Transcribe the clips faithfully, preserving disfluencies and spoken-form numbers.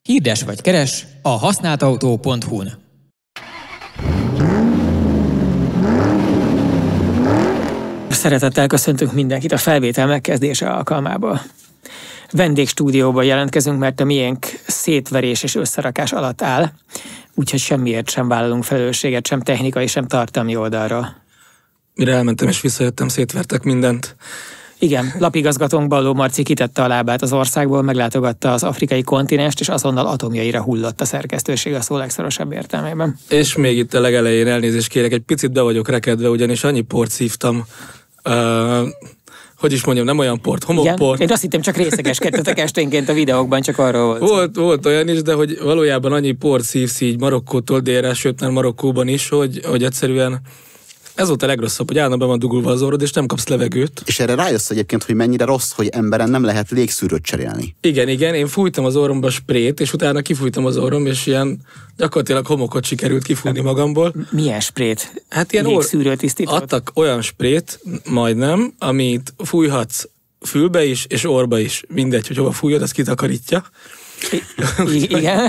Hirdes vagy keres a használtautó pont hu-n. Szeretettel köszöntünk mindenkit a felvétel megkezdése alkalmából. Vendégstúdióban jelentkezünk, mert a miénk szétverés és összerakás alatt áll, úgyhogy semmiért sem vállalunk felelősséget, sem technikai, sem tartalmi oldalról. Mire elmentem és visszajöttem, szétvertek mindent. Igen, lapigazgatónk Balló Marci kitette a lábát az országból, meglátogatta az afrikai kontinenst, és azonnal atomjaira hullott a szerkesztőség a szó legszorosabb értelmében. És még itt a legelején elnézést kérek, egy picit be vagyok rekedve, ugyanis annyi port szívtam, uh, hogy is mondjam, nem olyan port, homokport. Én azt hittem, csak részegeskedtetek esténként a videókban, csak arról volt. Volt, volt olyan is, de hogy valójában annyi port szívsz így Marokkótól délre, sőt már Marokkóban is, hogy, hogy egyszerűen ez volt a legrosszabb, hogy állandóan be van dugulva az orrod, és nem kapsz levegőt. És erre rájössz egyébként, hogy mennyire rossz, hogy emberen nem lehet légszűrőt cserélni. Igen, igen, én fújtam az orromba sprét, és utána kifújtam az orrom, és ilyen gyakorlatilag homokot sikerült kifújni magamból. Milyen sprét? Hát ilyen légszűrőt tisztított? Adtak olyan sprét, majdnem, amit fújhatsz fülbe is, és orba is. Mindegy, hogy hova fújod, az kitakarítja. I- igen.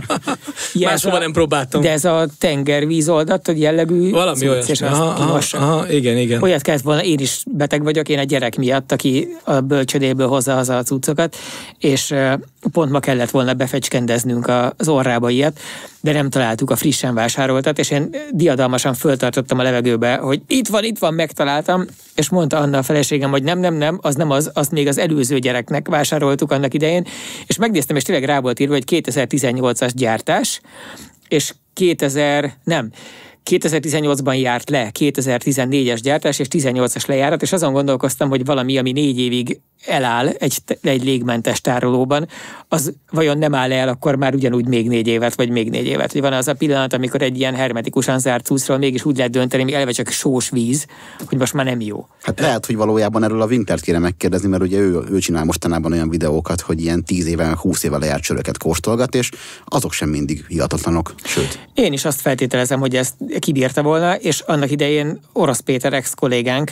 Máshova nem próbáltam. De ez a tengervízoldat jellegű valami cucc, olyan. Aha, aha, aha, igen, igen. Olyat kellett volna, én is beteg vagyok, én a gyerek miatt, aki a bölcsödéből hozza haza a cuccokat, és pont ma kellett volna befecskendeznünk az orrába ilyet, de nem találtuk a frissen vásároltat, és én diadalmasan föltartottam a levegőbe, hogy itt van, itt van, megtaláltam, és mondta Anna a feleségem, hogy nem, nem, nem, az nem az, azt még az előző gyereknek vásároltuk annak idején, és megnéztem, és tényleg rá volt írva, hogy kétezer-tizennyolcas gyártás, és kétezer, nem, kétezer-tizennyolcban járt le, kétezer-tizennégyes gyártás és tizennyolcas lejárat, és azon gondolkoztam, hogy valami, ami négy évig eláll egy, egy légmentes tárolóban, az vajon nem áll el akkor már ugyanúgy még négy évet, vagy még négy évet. Hogy van az a pillanat, amikor egy ilyen hermetikusan zárt cuccról mégis úgy lehet dönteni, még eleve csak sós víz, hogy most már nem jó. Hát lehet, hogy valójában erről a Wintert kéne megkérdezni, mert ugye ő, ő csinál mostanában olyan videókat, hogy ilyen tíz éve, húsz éve lejárt söröket kóstolgat, és azok sem mindig hihatatlanok, sőt. Én is azt feltételezem, hogy ezt kibírta volna, és annak idején Orosz Péter ex-kollégánk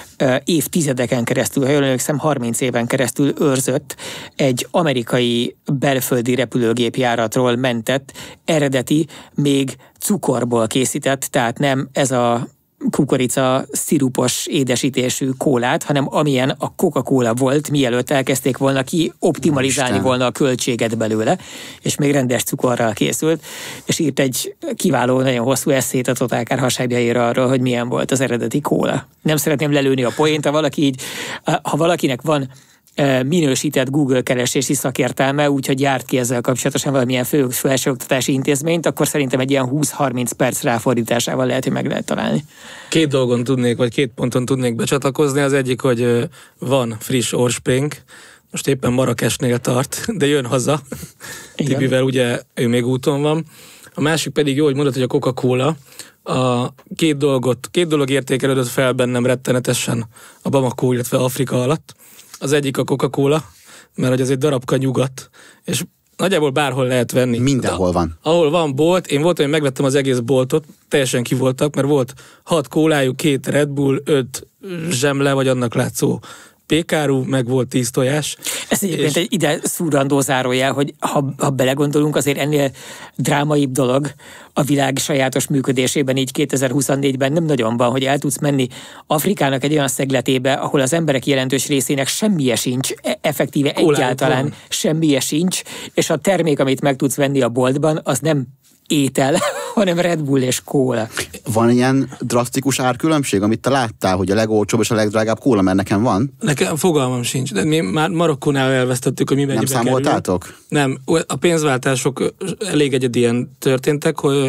évtizedeken keresztül, ha jól emlékszem, harminc éven keresztül őrzött egy amerikai belföldi repülőgépjáratról mentett, eredeti, még cukorból készített, tehát nem ez a kukorica szirupos édesítésű kólát, hanem amilyen a Coca-Cola volt, mielőtt elkezdték volna ki optimalizálni Isten. volna a költséget belőle, és még rendes cukorral készült, és írt egy kiváló, nagyon hosszú esszét a Totálkár hasábjaira arról, hogy milyen volt az eredeti kóla. Nem szeretném lelőni a poént, ha valaki így, ha valakinek van minősített Google keresési szakértelme, úgyhogy járt ki ezzel kapcsolatosan valamilyen felsőoktatási intézményt, akkor szerintem egy ilyen húsz-harminc perc ráfordításával lehet, hogy meg lehet találni. Két dolgon tudnék, vagy két ponton tudnék becsatlakozni. Az egyik, hogy van friss orspring, most éppen Marrakesnél tart, de jön haza. Tibivel ugye ő még úton van. A másik pedig jó, hogy mondod, hogy a Coca-Cola. A két dolgot, két dolog értékelődött fel bennem rettenetesen a Bamako, illetve Afrika alatt. Az egyik a Coca-Cola, mert hogy az egy darabka nyugat, és nagyjából bárhol lehet venni. Mindenhol van. Ahol van bolt, én voltam, hogy megvettem az egész boltot, teljesen ki voltak, mert volt hat kólájuk, két Red Bull, öt zsemle, vagy annak látszó pékárú, meg volt tíz tojás. Ez egyébként és... egy ide szúrandó zárójel, hogy ha, ha belegondolunk, azért ennél drámaibb dolog a világ sajátos működésében így kétezer-huszonnégyben nem nagyon van, hogy el tudsz menni Afrikának egy olyan szegletébe, ahol az emberek jelentős részének semmije sincs, effektíve Kólájuk egyáltalán van. Semmije sincs, és a termék, amit meg tudsz venni a boltban, az nem étel, hanem Red Bull és kóla. Van ilyen drasztikus árkülönbség, amit te láttál, hogy a legolcsóbb és a legdrágább kóla, mert nekem van? Nekem fogalmam sincs, de mi már Marokkónál elvesztettük, hogy mi mennyibe kerül. Nem számoltátok? Kerül. Nem, a pénzváltások elég egyedien történtek, hogy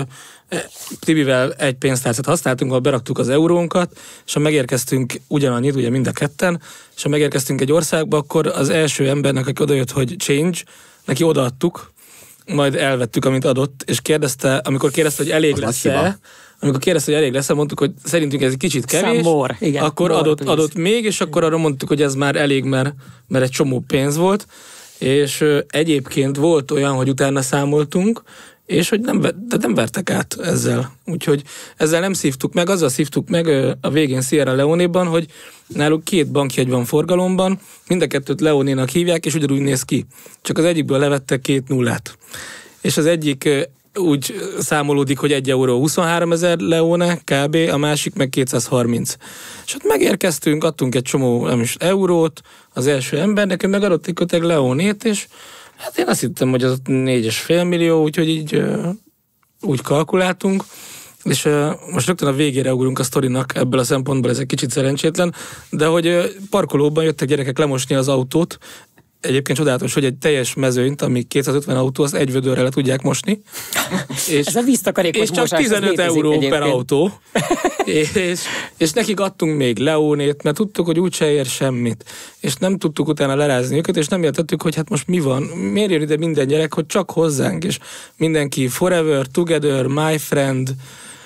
Tibivel egy pénztárcát használtunk, ahol beraktuk az eurónkat, és ha megérkeztünk ugyanannyit, ugye mind a ketten, és ha megérkeztünk egy országba, akkor az első embernek, aki odajött, hogy change, neki odaadtuk, majd elvettük, amit adott, és kérdezte, amikor kérdezte, hogy elég lesz-e, amikor kérdezte, hogy elég lesz-e, mondtuk, hogy szerintünk ez egy kicsit kevés, more, igen, akkor more, adott, adott még, és akkor arra mondtuk, hogy ez már elég, mert, mert egy csomó pénz volt, és ö, egyébként volt olyan, hogy utána számoltunk, és hogy nem, de nem vertek át ezzel. Úgyhogy ezzel nem szívtuk meg, azzal szívtuk meg ö, a végén Sierra Leone-ban, hogy náluk két bankjegy van forgalomban, mind a kettőt Leone-nak hívják, és ugyanúgy néz ki. Csak az egyikből levettek két nullát. és az egyik úgy számolódik, hogy egy euró huszonháromezer leone kb., a másik meg kétszázharminc. És ott megérkeztünk, adtunk egy csomó nem is eurót az első embernek, ő meg adott egy köteg leonét, és hát én azt hittem, hogy az négy és fél millió, úgyhogy így úgy kalkuláltunk, és uh, most rögtön a végére ugrunk a sztorinak, ebből a szempontból ez egy kicsit szerencsétlen, de hogy uh, parkolóban jöttek gyerekek lemosni az autót, egyébként csodálatos, hogy egy teljes mezőnyt, ami kétszázötven autó, azt egy vödörre le tudják mosni. és, ez a víztakarékos és csak tizenöt euró egyébként per autó. és, és nekik adtunk még leónét, mert tudtuk, hogy úgyse ér semmit. És nem tudtuk utána lerázni őket, és nem értettük, hogy hát most mi van. Miért jön ide minden gyerek, hogy csak hozzánk, és mindenki forever, together, my friend,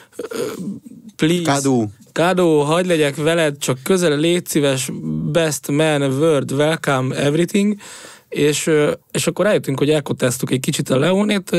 please. Kádó. Kádó, hagyd legyek veled, csak közel, légy szíves, best man, word, welcome, everything, és, és akkor rájöttünk, hogy elkotáztuk egy kicsit a leónét,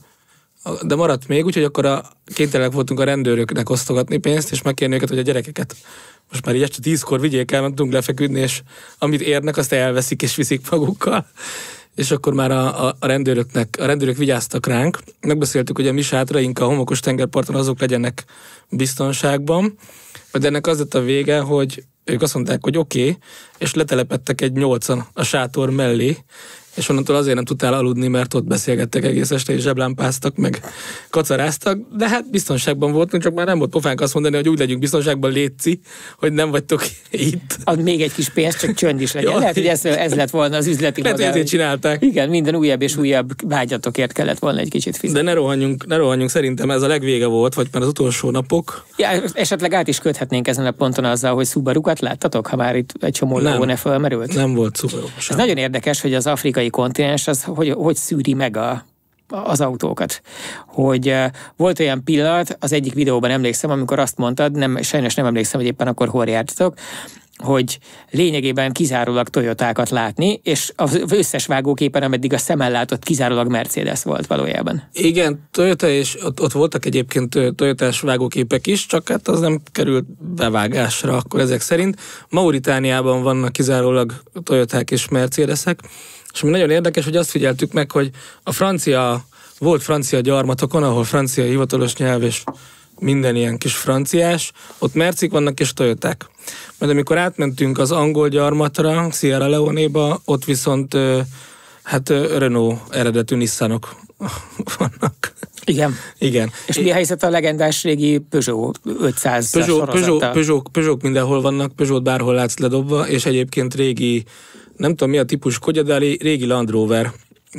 de maradt még, úgyhogy akkor a kénytelenek voltunk a rendőröknek osztogatni pénzt, és megkérni őket, hogy a gyerekeket most már így este tízkor vigyék el, mentünk lefeküdni, és amit érnek, azt elveszik és viszik magukkal. És akkor már a, a, a rendőröknek, a rendőrök vigyáztak ránk. Megbeszéltük, hogy a mi sátraink a homokos tengerparton azok legyenek biztonságban, de ennek az lett a vége, hogy ők azt mondták, hogy oké, okay, és letelepettek egy nyolcan a sátor mellé, és onnantól azért nem tudtál aludni, mert ott beszélgettek egész este, és zseblámpáztak, meg kacaráztak, de hát biztonságban voltunk, csak már nem volt pofánk azt mondani, hogy úgy legyünk biztonságban, létszi, hogy nem vagytok itt. Ad még egy kis pénzt, csak csönd is legyen. Lehet, hogy ez, ez lett volna az üzleti modell. Lehet, hogy csinálták. Igen, minden újabb és újabb vágyatokért kellett volna egy kicsit fizetni. De ne rohanjunk, ne rohanjunk, szerintem ez a legvége volt, vagy már az utolsó napok. Ja, esetleg át is köthetnénk ezen a ponton azzal, hogy Subarukat láttatok, ha már itt egy csomó leóne fölmerült? Nem volt Subaru. Ez nagyon érdekes, hogy az afrikai kontinens az hogy, hogy szűri meg a, az autókat. Hogy uh, volt olyan pillanat, az egyik videóban emlékszem, amikor azt mondtad, nem, sajnos nem emlékszem, hogy éppen akkor hol jártatok, hogy lényegében kizárólag Toyotákat látni, és az összes vágóképen, ameddig a szemmel látott, kizárólag Mercedes volt valójában. Igen, Toyota, és ott, ott voltak egyébként Toyotás vágóképek is, csak hát az nem került bevágásra akkor ezek szerint. Mauritániában vannak kizárólag Toyoták és Mercedesek, és ami nagyon érdekes, hogy azt figyeltük meg, hogy a francia, volt francia gyarmatokon, ahol francia hivatalos nyelv és minden ilyen kis franciás, ott mercik vannak és Toyoták. Mert amikor átmentünk az angol gyarmatra, Sierra Leone-ba, ott viszont hát Renault eredetű Nissanok vannak. Igen. Igen. És mi a helyzet a legendás régi Peugeot ötszáz Peugeot, Peugeot, Peugeot, Peugeot mindenhol vannak, Peugeot bárhol látsz ledobva, és egyébként régi, nem tudom mi a típus kodja, de régi Land Rover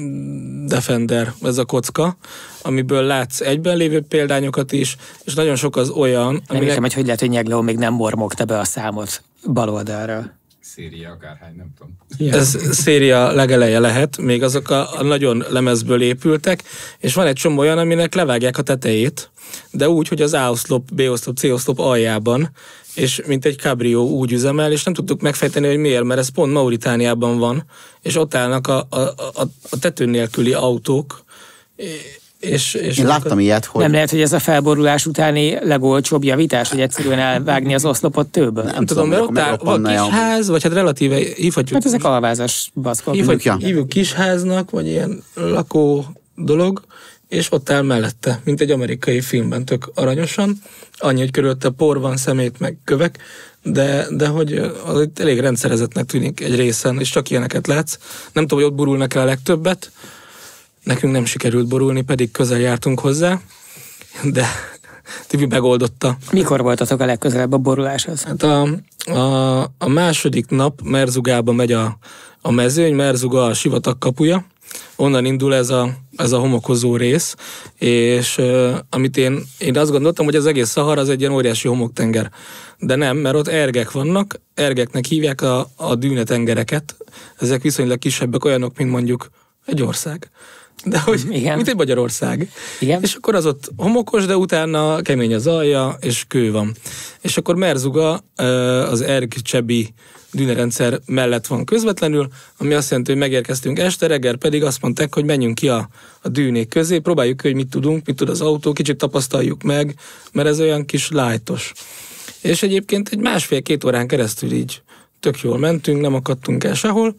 Defender, ez a kocka, amiből látsz egyben lévő példányokat is, és nagyon sok az olyan... Nem aminek... értem, hogy hogy lehet, hogy Nyegleó még nem mormogta be a számot bal oldalra. Széria akárhány, nem tudom. Ja. Ez széria legeleje lehet, még azok a, a nagyon lemezből épültek, és van egy csomó olyan, aminek levágják a tetejét, de úgy, hogy az A-oszlop, B-oszlop, C-oszlop aljában, és mint egy cabrio úgy üzemel, és nem tudtuk megfejteni, hogy miért, mert ez pont Mauritániában van, és ott állnak a, a, a, a tető nélküli autók, és, és én láttam a... ilyet, hogy... Nem lehet, hogy ez a felborulás utáni legolcsóbb javítás, hogy egyszerűen elvágni az oszlopot tőből? Nem, nem tudom, mert ott áll van kisház, vagy hát relatíve hívhatjuk... Hát ezek alvázas baszkok. Hívhatjuk, ja. hívjuk kisháznak, vagy ilyen lakó dolog, és ott áll mellette, mint egy amerikai filmben, tök aranyosan. Annyi, hogy körülötte por van, szemét, meg kövek, de, de hogy az elég rendszerezetnek tűnik egy részen, és csak ilyeneket látsz. Nem tudom, hogy ott borulnak el a legtöbbet. Nekünk nem sikerült borulni, pedig közel jártunk hozzá, de Tibi megoldotta. Mikor voltatok a legközelebb a boruláshoz? Hát a, a, a második nap Merzugába megy a, a mezőny, Merzuga a sivatag kapuja, onnan indul ez a, ez a homokozó rész, és uh, amit én, én azt gondoltam, hogy az egész Szahara az egy ilyen óriási homoktenger. De nem, mert ott ergek vannak, ergeknek hívják a, a dűnetengereket, ezek viszonylag kisebbek, olyanok, mint mondjuk egy ország. De hogy, igen. Mint egy Magyarország. Igen. És akkor az ott homokos, de utána kemény az alja, és kő van. És akkor Merzuga az Erg-Csebi dűnerendszer mellett van közvetlenül, ami azt jelenti, hogy megérkeztünk este, reggel pedig azt mondták, hogy menjünk ki a, a dűnék közé, próbáljuk ki, hogy mit tudunk, mit tud az autó, kicsit tapasztaljuk meg, mert ez olyan kis lájtos. És egyébként egy másfél-két órán keresztül így tök jól mentünk, nem akadtunk el sehol,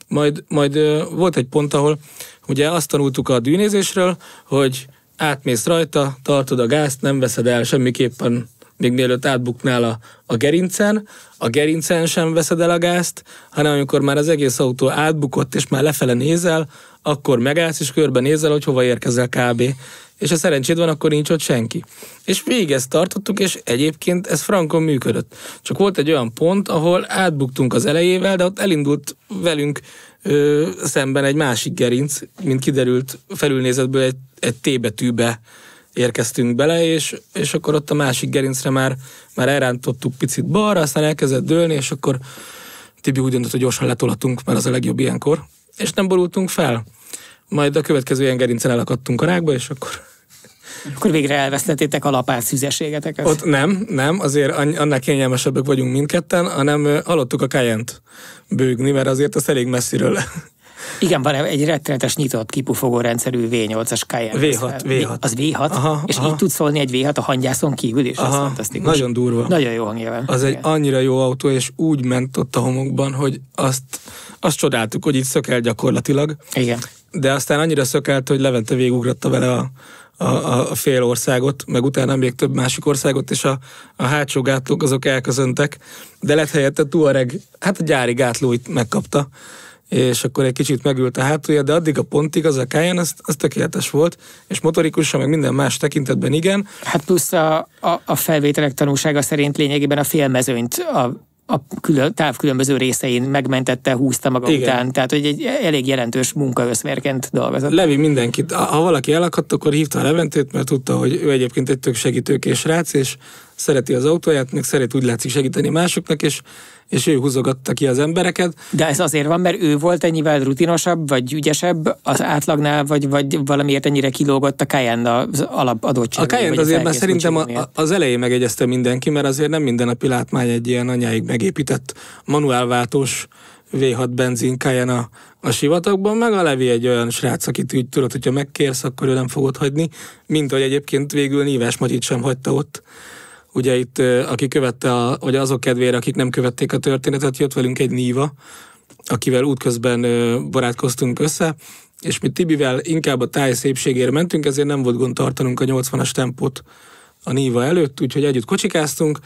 Majd, majd volt egy pont, ahol ugye azt tanultuk a dűnézésről, hogy átmész rajta, tartod a gázt, nem veszed el semmiképpen, még mielőtt átbuknál a, a gerincen, a gerincen sem veszed el a gázt, hanem amikor már az egész autó átbukott, és már lefele nézel, akkor megállsz, és körbe nézel, hogy hova érkezel kb. És ha szerencséd van, akkor nincs ott senki. És végig ezt tartottuk, és egyébként ez frankon működött. Csak volt egy olyan pont, ahol átbuktunk az elejével, de ott elindult velünk ö, szemben egy másik gerinc, mint kiderült felülnézetből egy, egy T betűbe érkeztünk bele, és, és akkor ott a másik gerincre már, már elrántottuk picit balra, aztán elkezdett dőlni, és akkor Tibi úgy döntött, hogy gyorsan letolatunk, mert az a legjobb ilyenkor, és nem borultunk fel. Majd a következő ilyen gerincen elakadtunk a rákba, és akkor... Akkor végre elvesztettétek a lapát szüzességeteket. Ott nem, nem, azért annál kényelmesebbek vagyunk mindketten, hanem hallottuk a Cayenne-t bőgni, mert azért az elég messziről. Igen, van egy rettenetes nyitott kipufogó rendszerű vé nyolcas Cayenne. vé hat, vé hat. Az vé hat? Aha, és aha. így tud szólni egy vé hat a hangyászon kívül is? Aha, az fantasztikus. nagyon durva. Nagyon jó hangja van. Az igen. egy annyira jó autó, és úgy ment ott a homokban, hogy azt, azt csodáltuk, hogy itt szökel gyakorlatilag. Igen. De aztán annyira szökelt, hogy Levente végugratta vele a, a, a fél országot, meg utána még több másik országot, és a, a hátsó gátlók azok elköszöntek, de lett helyette Touareg, hát a gyári gátlóit megkapta, és akkor egy kicsit megült a hátulja, de addig a pontig az a Cayenne, az, az tökéletes volt, és motorikusan, meg minden más tekintetben igen. Hát plusz a, a, a felvételek tanúsága szerint lényegében a félmezőnyt a a külön, táv különböző részein megmentette, húzta maga igen. után, tehát hogy egy elég jelentős munkaöszmérként dolgozott. Levi mindenkit. Ha valaki elakadt, akkor hívta a Leventét, mert tudta, hogy ő egyébként egy tök segítőkés rác, és szereti az autóját, meg szeret úgy látszik segíteni másoknak, és, és ő húzogatta ki az embereket. De ez azért van, mert ő volt ennyivel rutinosabb, vagy ügyesebb az átlagnál, vagy, vagy valamiért ennyire kilógott a Cayenne az alapadottság. A Cayenne azért már szerintem a, az elején megegyezte mindenki, mert azért nem minden napi látmány egy ilyen anyáig megépített manuálváltós vé hat benzin Cayenne a, a sivatagban, meg a Levi egy olyan srác, akit úgy tudod, hogyha megkérsz, akkor ő nem fogod hagyni, mint hogy egyébként végül Nívás Matyit sem hagyta ott. Ugye itt, aki követte, a, vagy azok kedvére, akik nem követték a történetet, jött velünk egy Niva, akivel útközben barátkoztunk össze, és mi Tibivel inkább a táj szépségére mentünk, ezért nem volt gond tartanunk a nyolcvanas tempót a Niva előtt, úgyhogy együtt kocsikáztunk,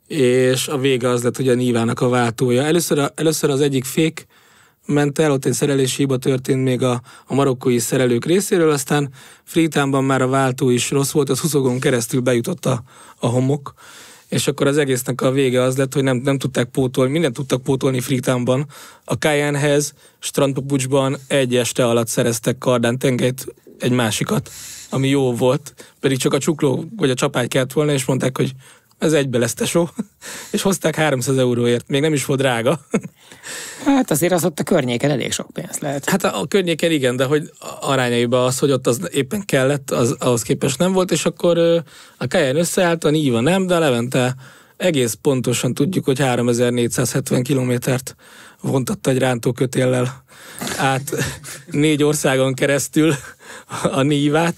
és a vége az lett, hogy a Nivának a váltója. Először, a, először az egyik fék ment el, ott egy szerelési hiba történt még a, a marokkói szerelők részéről, aztán Freetownban már a váltó is rossz volt, az huszogon keresztül bejutott a, a homok, és akkor az egésznek a vége az lett, hogy nem, nem tudták pótolni, mindent tudtak pótolni Freetownban. A Cayennehez strandpapucsban egy este alatt szereztek kardán tengelyt, egy másikat, ami jó volt, pedig csak a csukló vagy a csapágy kellett volna, és mondták, hogy ez egybe lesz tesó, és hozták háromszáz euróért, még nem is volt drága. Hát azért az ott a környéken elég sok pénz lehet. Hát a, a környéken igen, de hogy arányaiban az, hogy ott az éppen kellett, az ahhoz képest nem volt, és akkor a Cayenne összeállt, a Niva nem, de a Levente egész pontosan tudjuk, hogy háromezer-négyszázhetven kilométert vontatta egy rántókötéllel át négy országon keresztül a Nivát.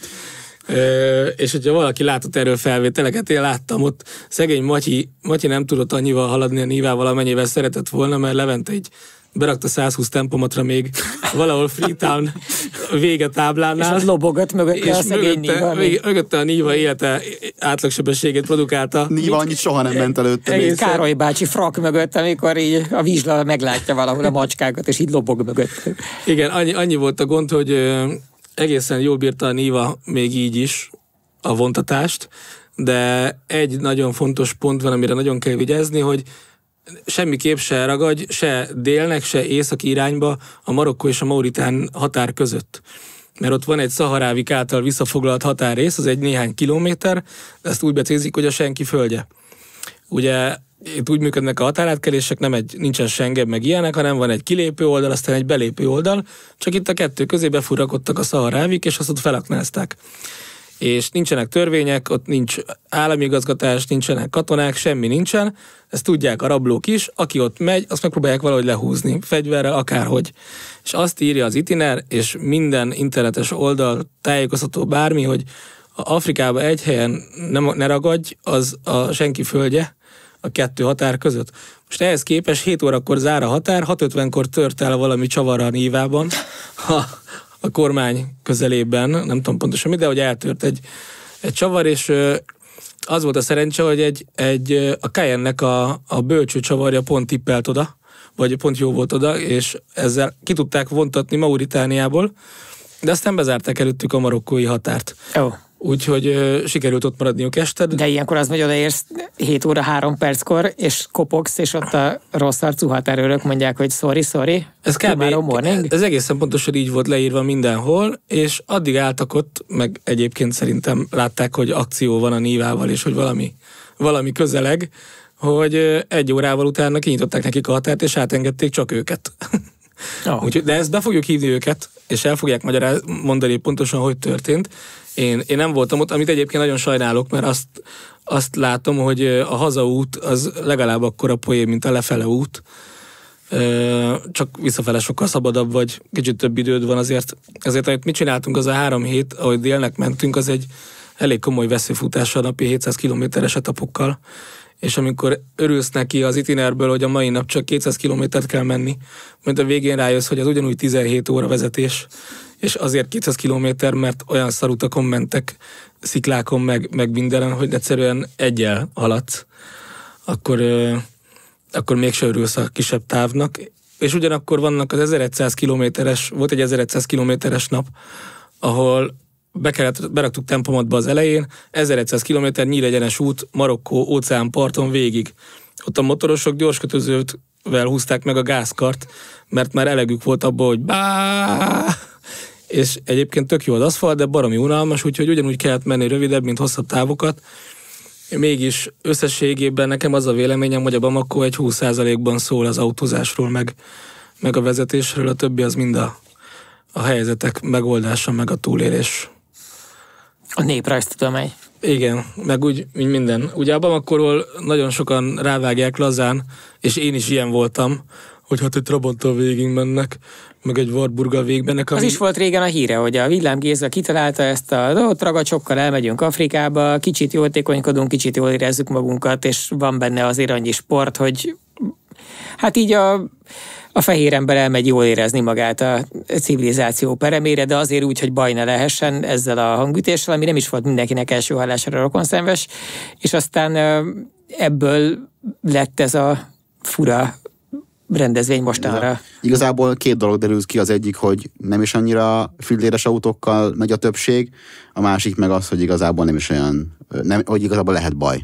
Ö, és hogyha valaki látott erről felvételeket, én láttam ott, szegény Matyi, Matyi nem tudott annyival haladni a Nivával, amennyivel szeretett volna, mert Levente így berakta százhúsz tempomatra még valahol Freetown vége táblánál. És az lobogott mögötte a szegény Niva. Mögötte a Niva élete átlagsebességét produkálta. Niva annyit soha nem ment előtte. Egész Károly bácsi frak mögött, amikor így a vizsla meglátja valahol a macskákat, és így lobog mögött. Igen, annyi, annyi volt a gond, hogy egészen jól bírta a Niva még így is a vontatást, de egy nagyon fontos pont van, amire nagyon kell vigyázni, hogy semmiképp se ragadj, se délnek, se északi irányba a Marokkó és a Mauritán határ között. Mert ott van egy szaharávik által visszafoglalt határrész, az egy néhány kilométer, de ezt úgy becézik, hogy a senki földje. Ugye itt úgy működnek a határátkelések, nem egy, nincsen Schengen meg ilyenek, hanem van egy kilépő oldal, aztán egy belépő oldal, csak itt a kettő közé befurakodtak a szaharávik, és azt ott felaknázták. És nincsenek törvények, ott nincs állami igazgatás, nincsenek katonák, semmi nincsen, ezt tudják a rablók is, aki ott megy, azt megpróbálják valahogy lehúzni, fegyverrel, akárhogy. És azt írja az itiner, és minden internetes oldal tájékoztató bármi, hogy Afrikába egy helyen nem, ne ragadj, az a senki földje, a kettő határ között. Most ehhez képest hét órakor zár a határ, hat ötvenkor tört el valami csavar a Nívában, a, a kormány közelében, nem tudom pontosan mi, de hogy eltört egy, egy csavar, és az volt a szerencse, hogy egy, egy, a Cayenne-nek a, a bölcső csavarja pont tippelt oda, vagy pont jó volt oda, és ezzel ki tudták vontatni Mauritániából, de aztán bezárták előttük a marokkói határt. Oh. Úgyhogy uh, sikerült ott maradniuk este. De ilyenkor az, hogy odaérsz hét óra három perckor, és kopogsz, és ott a rossz arcú határőrök mondják, hogy sorry, sorry. Ez kb. Ez egészen pontosan így volt leírva mindenhol, és addig álltak ott, meg egyébként szerintem látták, hogy akció van a Nívával, és hogy valami, valami közeleg, hogy egy órával utána kinyitották nekik a határt, és átengedték csak őket. Oh. Úgyhogy, de ezt be fogjuk hívni őket, és el fogják magyaráz, mondani pontosan, hogy történt. Én, én nem voltam ott, amit egyébként nagyon sajnálok, mert azt, azt látom, hogy a hazaút az legalább akkora poén, mint a lefele út. Csak visszafele sokkal szabadabb, vagy kicsit több időd van azért. Ezért, amit mi csináltunk, az a három hét, ahogy délnek mentünk, az egy elég komoly veszőfutással, napi hétszáz kilométeres etapokkal. És amikor örülsz neki az itinerből, hogy a mai nap csak kétszáz kilométert kell menni, majd a végén rájössz, hogy az ugyanúgy tizenhét óra vezetés, és azért kétszáz kilométer, mert olyan szarutakon mentek, sziklákon, meg, meg mindenen, hogy egyszerűen egyel haladsz, akkor, euh, akkor mégse örülsz a kisebb távnak. És ugyanakkor vannak az ezerszáz kilométeres, volt egy ezerszáz kilométeres nap, ahol be kellett, beraktuk tempomatba az elején, ezerszáz kilométer nyílegyenes út Marokkó óceánparton végig. Ott a motorosok gyorskötözővel húzták meg a gázkart, mert már elegük volt abból, hogy bá, és egyébként tök jó az aszfalt, de baromi unalmas, úgyhogy ugyanúgy kellett menni rövidebb, mint hosszabb távokat. Mégis összességében nekem az a véleményem, hogy a Bamako egy húsz százalékban szól az autózásról, meg, meg a vezetésről, a többi az mind a, a helyzetek megoldása, meg a túlélés. A néprajztudomány. Igen, meg úgy, mint minden. Ugye a Bamakorról nagyon sokan rávágják lazán, és én is ilyen voltam, hogy hát egy Trabanttal végig mennek, meg egy Wartburggal végigmennek. Ami... Az is volt régen a híre, hogy a Villám Géza kitalálta ezt a ragacsokkal elmegyünk Afrikába, kicsit jótékonykodunk, kicsit jól érezzük magunkat, és van benne azért annyi sport, hogy hát így a, a fehér ember elmegy jól érezni magát a civilizáció peremére, de azért úgy, hogy baj ne lehessen ezzel a hangütéssel, ami nem is volt mindenkinek első hallására rokonszenves, és aztán ebből lett ez a fura rendezvény mostanra. Igazából két dolog derül ki, az egyik, hogy nem is annyira filléres autókkal megy a többség, a másik meg az, hogy igazából nem is olyan, nem, hogy igazából lehet baj.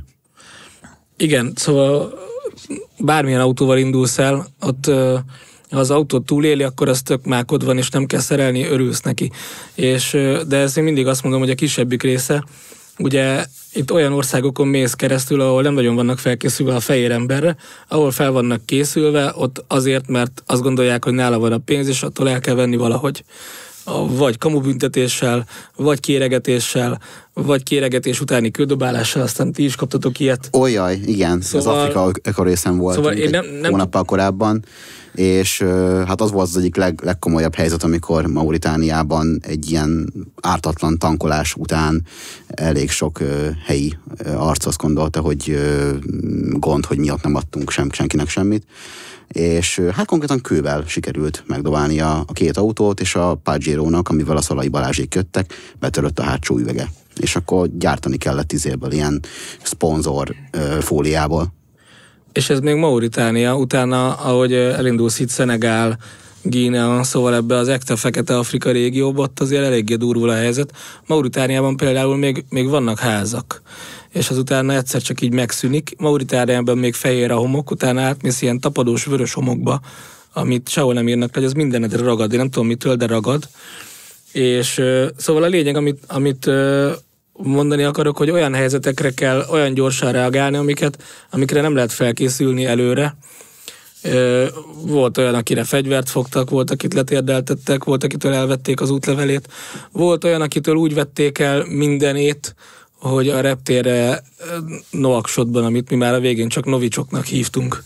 Igen, szóval bármilyen autóval indulsz el, ott ha az autót túléli, akkor az tök mákod van, és nem kell szerelni, örülsz neki. És, de ezt én mindig azt mondom, hogy a kisebbik része, ugye itt olyan országokon mész keresztül, ahol nem nagyon vannak felkészülve a fehér emberre, ahol fel vannak készülve, ott azért, mert azt gondolják, hogy nála van a pénz, és attól el kell venni valahogy. Vagy kamubüntetéssel, vagy kéregetéssel, vagy kéregetés utáni köldobálással, aztán ti is kaptatok ilyet. Olyaj, igen, szóval, az Afrika ökorészen volt szóval én nem, nem hónappal korábban, és hát az volt az egyik leg, legkomolyabb helyzet, amikor Mauritániában egy ilyen ártatlan tankolás után elég sok uh, helyi uh, arc azt gondolta, hogy uh, gond, hogy mi ott nem adtunk sem, senkinek semmit, és uh, hát konkrétan kővel sikerült megdobálni a, a két autót, és a Pajero-nak, amivel a Szalai Balázsék jöttek, betörött a hátsó üvege. És akkor gyártani kellett izéből, ilyen szponzor uh, fóliából. És ez még Mauritánia, utána, ahogy elindulsz itt Szenegál, Guinea, szóval ebbe az ekte fekete Afrika régióba, ott azért eléggé durvul a helyzet. Mauritániában például még, még vannak házak, és azután egyszer csak így megszűnik. Mauritániában még fehér a homok, utána átmész ilyen tapadós vörös homokba, amit sehol nem írnak, hogy az mindenedre ragad, én nem tudom mitől, de ragad. És szóval a lényeg, amit, amit mondani akarok, hogy olyan helyzetekre kell olyan gyorsan reagálni, amiket, amikre nem lehet felkészülni előre. Volt olyan, akire fegyvert fogtak, volt, akit letérdeltettek, volt, akitől elvették az útlevelét, volt olyan, akitől úgy vették el mindenét, hogy a reptérre Noaksotban, amit mi már a végén csak novicsoknak hívtunk,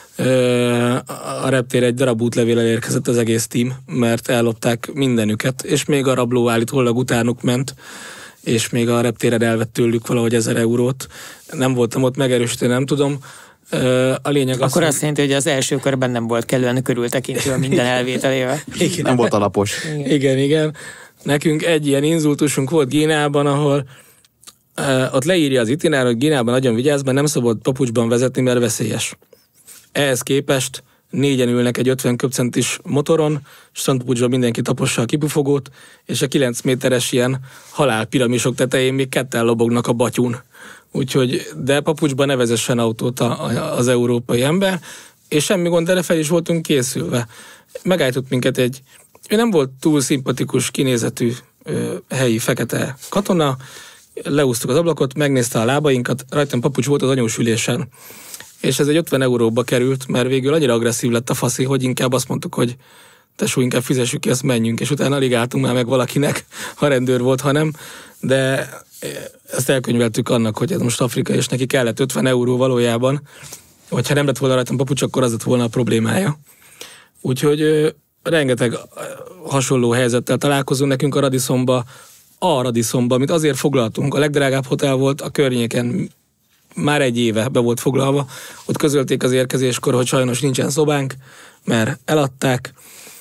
a reptér egy darab útlevéllel érkezett az egész team, mert ellopták mindenüket, és még a rabló állítólag utánuk ment, és még a reptéren elvett tőlük valahogy ezer eurót. Nem voltam ott, megerősíteni nem tudom, A lényeg az, Akkor azt jelenti, hogy az első körben nem volt kellően körültekintő a minden elvételével. Igen. Nem volt alapos. Igen. igen, igen. Nekünk egy ilyen inzultusunk volt Gínában, ahol uh, ott leírja az itinár, hogy Gínában nagyon vigyázz, mert nem szabad papucsban vezetni, mert veszélyes. Ehhez képest négyen ülnek egy ötven köbcentis motoron, strandpapucsban mindenki tapossa a kipufogót, és a kilenc méteres ilyen halálpiramisok tetején még ketten lobognak a batyún. Úgyhogy, de papucsban ne vezessen autót a, a, az európai ember, és semmi gond, de fel is voltunk készülve. Megállított minket egy, ő nem volt túl szimpatikus kinézetű ö, helyi fekete katona, leúztuk az ablakot, megnézte a lábainkat, rajtam papucs volt az anyósülésen. És ez egy ötven euróba került, mert végül annyira agresszív lett a faszi, hogy inkább azt mondtuk, hogy tesó, inkább fizessük ki, ezt menjünk, és utána alig álltunk már meg valakinek, ha rendőr volt, ha nem, de ezt elkönyveltük annak, hogy ez most Afrika, és neki kellett ötven euró valójában, hogyha nem lett volna rajtam papucs, akkor az lett volna a problémája. Úgyhogy ö, rengeteg hasonló helyzettel találkozunk nekünk a Radissonba, a Radissonba, amit azért foglaltunk, a legdrágább hotel volt a környéken, már egy éve be volt foglalva, ott közölték az érkezéskor, hogy sajnos nincsen szobánk, mert eladták.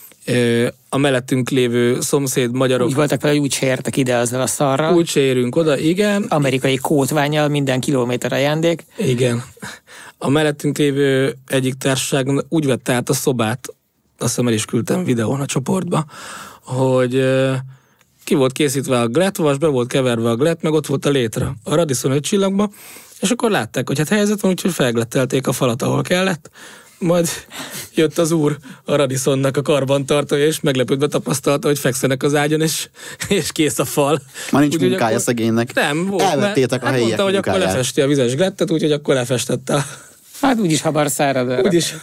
A mellettünk lévő szomszéd magyarok... Úgy voltak vele, hogy úgy se értek ide azzal a szarral. Úgy se érünk oda, igen. Amerikai kótvánnyal minden kilométer ajándék. Igen. A mellettünk lévő egyik társaság úgy vette át a szobát, azt hiszem el is küldtem videón a csoportba, hogy ki volt készítve a glettvas, be volt keverve a glett, meg ott volt a létre a Radisson öt csillagba, és akkor látták, hogy hát helyzet van, úgyhogy felglettelték a falat, ahol kellett. Majd jött az úr a Radissonnak a karbantartója, és meglepődve tapasztalta, hogy fekszenek az ágyon, és, és kész a fal. Már nincs úgy, munkája akkor, szegénynek. Nem, volt. Elvettétek a hát helyiek mondta, hogy munkáját. akkor lefesti a vizes glettet, úgyhogy akkor lefestette a... Hát úgyis habar szárad. Úgyis.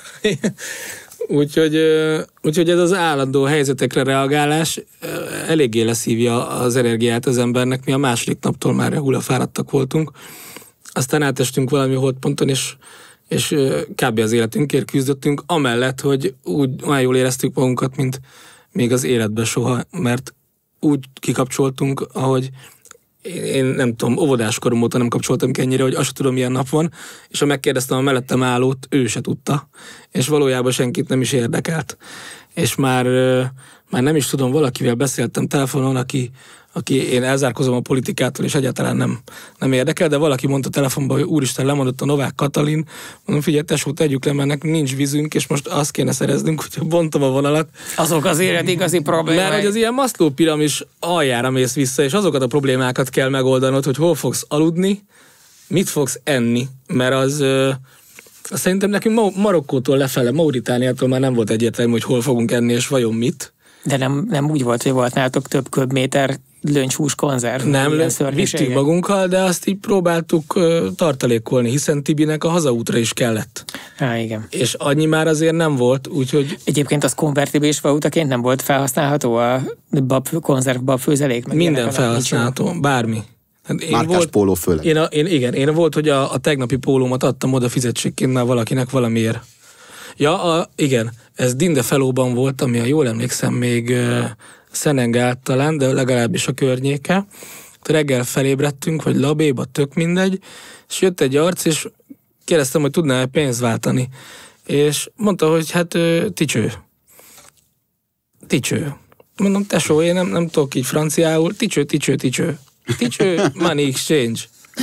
Úgyhogy, úgyhogy ez az állandó helyzetekre reagálás eléggé leszívja az energiát az embernek. Mi a második naptól már hullafáradtak voltunk. Aztán átestünk valami holdponton, és, és kb. Az életünkért küzdöttünk, amellett, hogy úgy olyan jól éreztük magunkat, mint még az életben soha, mert úgy kikapcsoltunk, ahogy én nem tudom, óvodás korom óta nem kapcsoltam ki ennyire, hogy azt tudom, milyen nap van, és ha megkérdeztem a mellettem állót, ő se tudta, és valójában senkit nem is érdekelt. És már, már nem is tudom, valakivel beszéltem telefonon, aki, aki én elzárkozom a politikától, és egyáltalán nem, nem érdekel, de valaki mondta telefonban, hogy úristen, lemondott a Novák Katalin, mondom, figyelj, tesó, tegyük le, mert nincs vízünk, és most azt kéne szereznünk, hogyha bontom a vonalat. Azok az élet igazi problémák. Mert hogy az ilyen Maslow piramis aljára mész vissza, és azokat a problémákat kell megoldanod, hogy hol fogsz aludni, mit fogsz enni, mert az... Szerintem nekünk Marokkótól lefele, Mauritániától már nem volt egyértelmű, hogy hol fogunk enni, és vajon mit. De nem, nem úgy volt, hogy volt nálatok több köbméter löncshús konzerv. Nem, vittük magunkkal, de azt így próbáltuk uh, tartalékolni, hiszen Tibinek a hazaútra is kellett. Há, igen. És annyi már azért nem volt, úgyhogy... Egyébként az konvertibilis valutaként nem volt felhasználható a bab, konzerv babfőzelék? Minden felhasználható, bármi. Hát én Márkás volt, póló főleg. Én, a, én, igen, én volt, hogy a, a tegnapi pólómat adtam oda fizetségként már valakinek valamiért. Ja, a, igen, ez Dinde Felóban volt, ami, ha jól emlékszem, még uh, Szenengál talán, de legalábbis a környéke. Reggel felébredtünk, vagy Labéba, tök mindegy, és jött egy arc, és kérdeztem, hogy tudná-e pénzt váltani. És mondta, hogy hát uh, ticső. Ticső. Mondom, tesó, én nem, nem tudok így franciául. Ticső, ticső, ticső. Ticső, money exchange.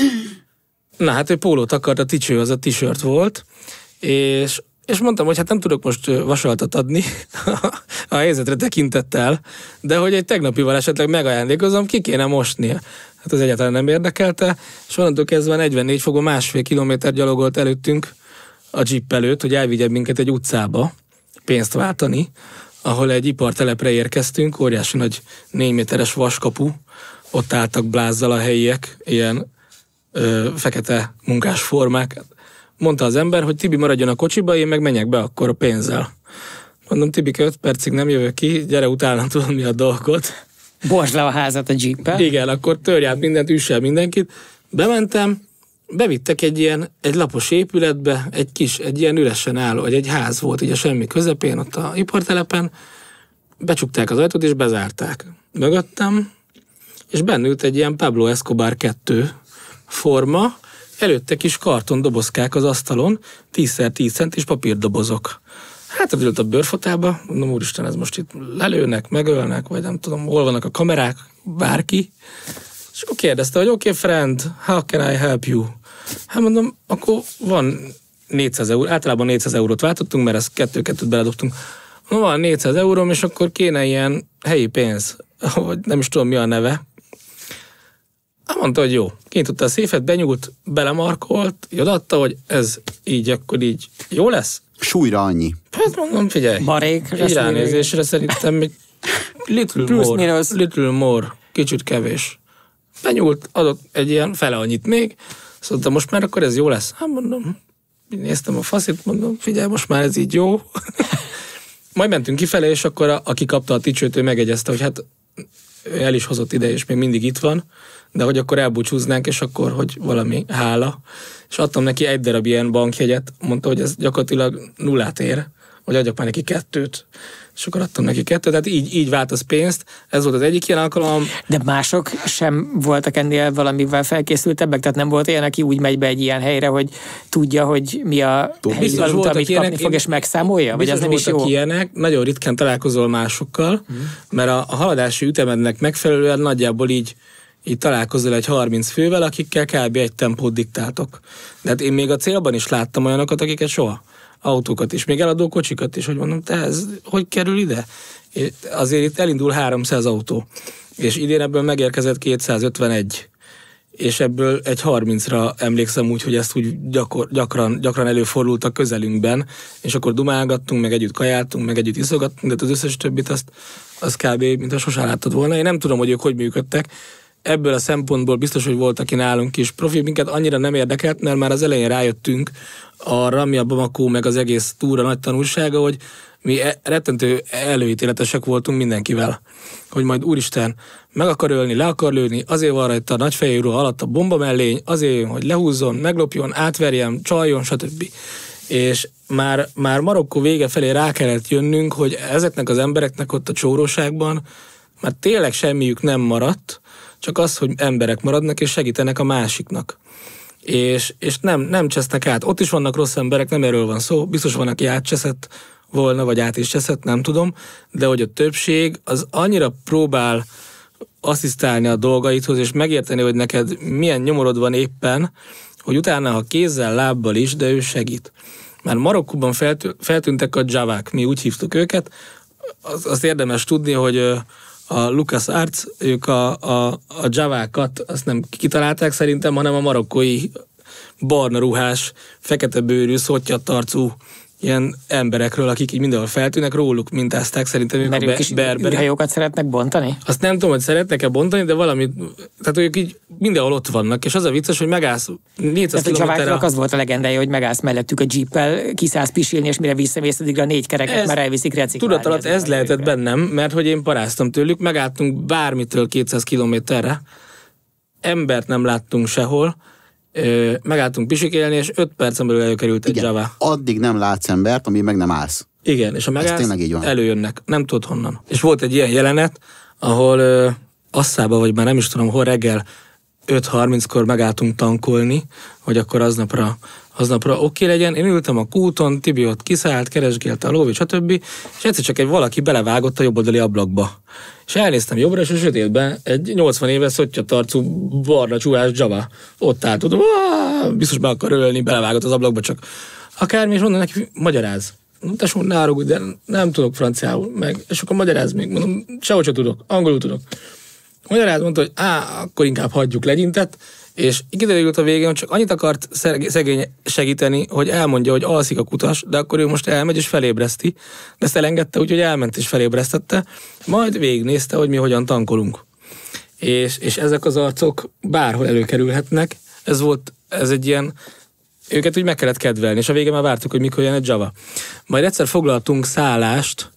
Na hát ő pólót akart, a ticső az a t-shirt volt, és, és mondtam, hogy hát nem tudok most vasaltat adni a helyzetre tekintettel, de hogy egy tegnapival esetleg megajándékozom, ki kéne mosni. Hát az egyáltalán nem érdekelte, és onnantól kezdve negyvennégy fokon másfél kilométer gyalogolt előttünk a jeep előtt, hogy elvigye minket egy utcába pénzt váltani, ahol egy ipartelepre érkeztünk, óriási nagy négy méteres vaskapu, ott álltak blázzal a helyiek, ilyen ö, fekete munkásformák. Mondta az ember, hogy Tibi maradjon a kocsiba, én meg menjek be akkor a pénzzel. Mondom, Tibike, öt percig nem jövök ki, gyere utána, tudom mi a dolgot. Borsd le a házat a jeeppel. Igen, akkor törj át mindent, üss el mindenkit. Bementem, bevittek egy ilyen, egy lapos épületbe, egy kis, egy ilyen üresen álló, vagy egy ház volt, így a semmi közepén, ott a ipartelepen. Becsukták az ajtót, és bezárták. Mögöttem, és bennült egy ilyen Pablo Escobar kettő forma, előtte kis kartondobozkák az asztalon, tíz tíz centis papírdobozok. Hát ült a bőrfotába, mondom, úristen, ez most itt lelőnek, megölnek, vagy nem tudom, hol vannak a kamerák, bárki. És akkor kérdezte, hogy oké, okay, friend, how can I help you? Hát mondom, akkor van négyszáz euró, általában négyszáz eurót váltottunk, mert ezt kettő-kettőt beledobtunk. Mondom, van négyszáz euróm, és akkor kéne ilyen helyi pénz, vagy nem is tudom mi a neve. Hát mondta, hogy jó. Kinyitotta a széfet, benyúlt, belemarkolt, odaadta, hogy ez így, akkor így jó lesz. Súlyra annyi. Hát mondom, figyelj. Marék. Így ránézésre szerintem egy little Plusz, more, minusz. little more, kicsit kevés. Benyúlt, adott egy ilyen fele annyit még, szóval most már akkor ez jó lesz. Hát mondom, néztem a faszit, mondom, figyelj, most már ez így jó. Majd mentünk kifelé, és akkor a, aki kapta a ticsőt, ő megegyezte, hogy hát el is hozott ide, és még mindig itt van, de hogy akkor elbúcsúznánk, és akkor, hogy valami hála. És adtam neki egy darab ilyen bankjegyet, mondta, hogy ez gyakorlatilag nullát ér, hogy adjak már neki kettőt. És akkor adtam neki kettőt, tehát így, így váltasz pénzt. Ez volt az egyik ilyen alkalom. De mások sem voltak ennél valamivel felkészültebbek? Tehát nem volt olyan, aki úgy megy be egy ilyen helyre, hogy tudja, hogy mi a helyi valuta, amit ilyenek, kapni fog, és megszámolja? Vagy az nem is jó? Ilyenek, nagyon ritkán találkozol másokkal, hmm. mert a, a haladási ütemednek megfelelően nagyjából így így találkozol egy harminc fővel, akikkel kb. Egy tempót diktáltok. De hát én még a célban is láttam olyanokat, akiket soha. Autókat is, még eladó kocsikat is, hogy mondom, te ez hogy kerül ide? Azért itt elindul háromszáz autó, és idén ebből megérkezett kétszázötvenegy, és ebből egy harmincra emlékszem úgy, hogy ezt úgy gyakor, gyakran, gyakran előfordult a közelünkben, és akkor dumálgattunk, meg együtt kajáltunk, meg együtt iszogattunk, de az összes többit azt, azt kb. Mint a sosem láttad volna. Én nem tudom, hogy ők hogy működtek. Ebből a szempontból biztos, hogy volt, aki nálunk is profi, minket annyira nem érdekelt, mert már az elején rájöttünk arra, mi a Bamako, meg az egész túra nagy tanulsága, hogy mi rettentő előítéletesek voltunk mindenkivel. Hogy majd úristen, meg akar ölni, le akar lőni, azért van rajta a nagyfejérő alatt a bomba mellény, azért, hogy lehúzzon, meglopjon, átverjem, csaljon, stb. És már, már Marokkó vége felé rá kellett jönnünk, hogy ezeknek az embereknek ott a csóróságban már tényleg semmiük nem maradt, csak az, hogy emberek maradnak és segítenek a másiknak. És, és nem, nem csesznek át. Ott is vannak rossz emberek, nem erről van szó. Biztos van, aki átcseszett volna, vagy át is cseszett, nem tudom. De hogy a többség az annyira próbál asszisztálni a dolgaidhoz, és megérteni, hogy neked milyen nyomorod van éppen, hogy utána, ha kézzel, lábbal is, de ő segít. Már Marokkóban feltű, feltűntek a dzsavák, mi úgy hívtuk őket. Az, azt érdemes tudni, hogy a Lucas Arts, ők a, a, a dzsavákat azt nem kitalálták szerintem, hanem a marokkói barna ruhás, fekete bőrű, szottyat arcú ilyen emberekről, akik így mindenhol feltűnnek, róluk mintázták, szerintem ők mert a ők is berberek. űrhajókat szeretnek bontani? Azt nem tudom, hogy szeretnek-e bontani, de valamit, tehát ők így mindenhol ott vannak, és az a vicces, hogy megállsz négyszáz kilométerre. A az volt a legendája, hogy megállsz mellettük a jeeppel, kiszállsz pisilni, és mire visszamész, addigra a négy kereket ez, már elviszik reciklálni. Tudat alatt ez lehetett bennem, mert hogy én paráztam tőlük, megálltunk bármitől kétszáz kilométerre, embert nem láttunk sehol, Ö, megálltunk pisikélni, és öt percen belül előkerült egy Java. Addig nem látsz embert, amíg meg nem állsz. Igen, és ha megállsz, előjönnek. Nem tudod honnan. És volt egy ilyen jelenet, ahol ö, Asszába, vagy már nem is tudom, hol reggel öt harminckor megálltunk tankolni, hogy akkor aznapra, aznapra oké okay legyen. Én ültem a kúton, Tibi ott kiszállt, keresgélte a lóvét, stb. És egyszer csak egy valaki belevágott a jobboldali ablakba. És elnéztem jobbra, és a sötétben egy nyolcvan éves szottyatarcú barna csúvás Java ott állt, tudom, biztos be akar ölni, belevágott az ablakba, csak akármi, és mondom neki, magyaráz. Mondom, tesó, ne haragudj, de nem tudok franciául, meg, és akkor magyaráz még, mondom, sehogy sem tudok, angolul tudok. Magyaráz, mondta, hogy á, akkor inkább hagyjuk, legyintett, és kiderült a végén, hogy csak annyit akart szegény segíteni, hogy elmondja, hogy alszik a kutas, de akkor ő most elmegy és felébreszti, de ezt elengedte, úgyhogy elment és felébresztette, majd végignézte, hogy mi hogyan tankolunk. És, és ezek az arcok bárhol előkerülhetnek, ez volt, ez egy ilyen, őket úgy meg kellett kedvelni, és a végén már vártuk, hogy mikor jön egy Java. Majd egyszer foglaltunk szállást,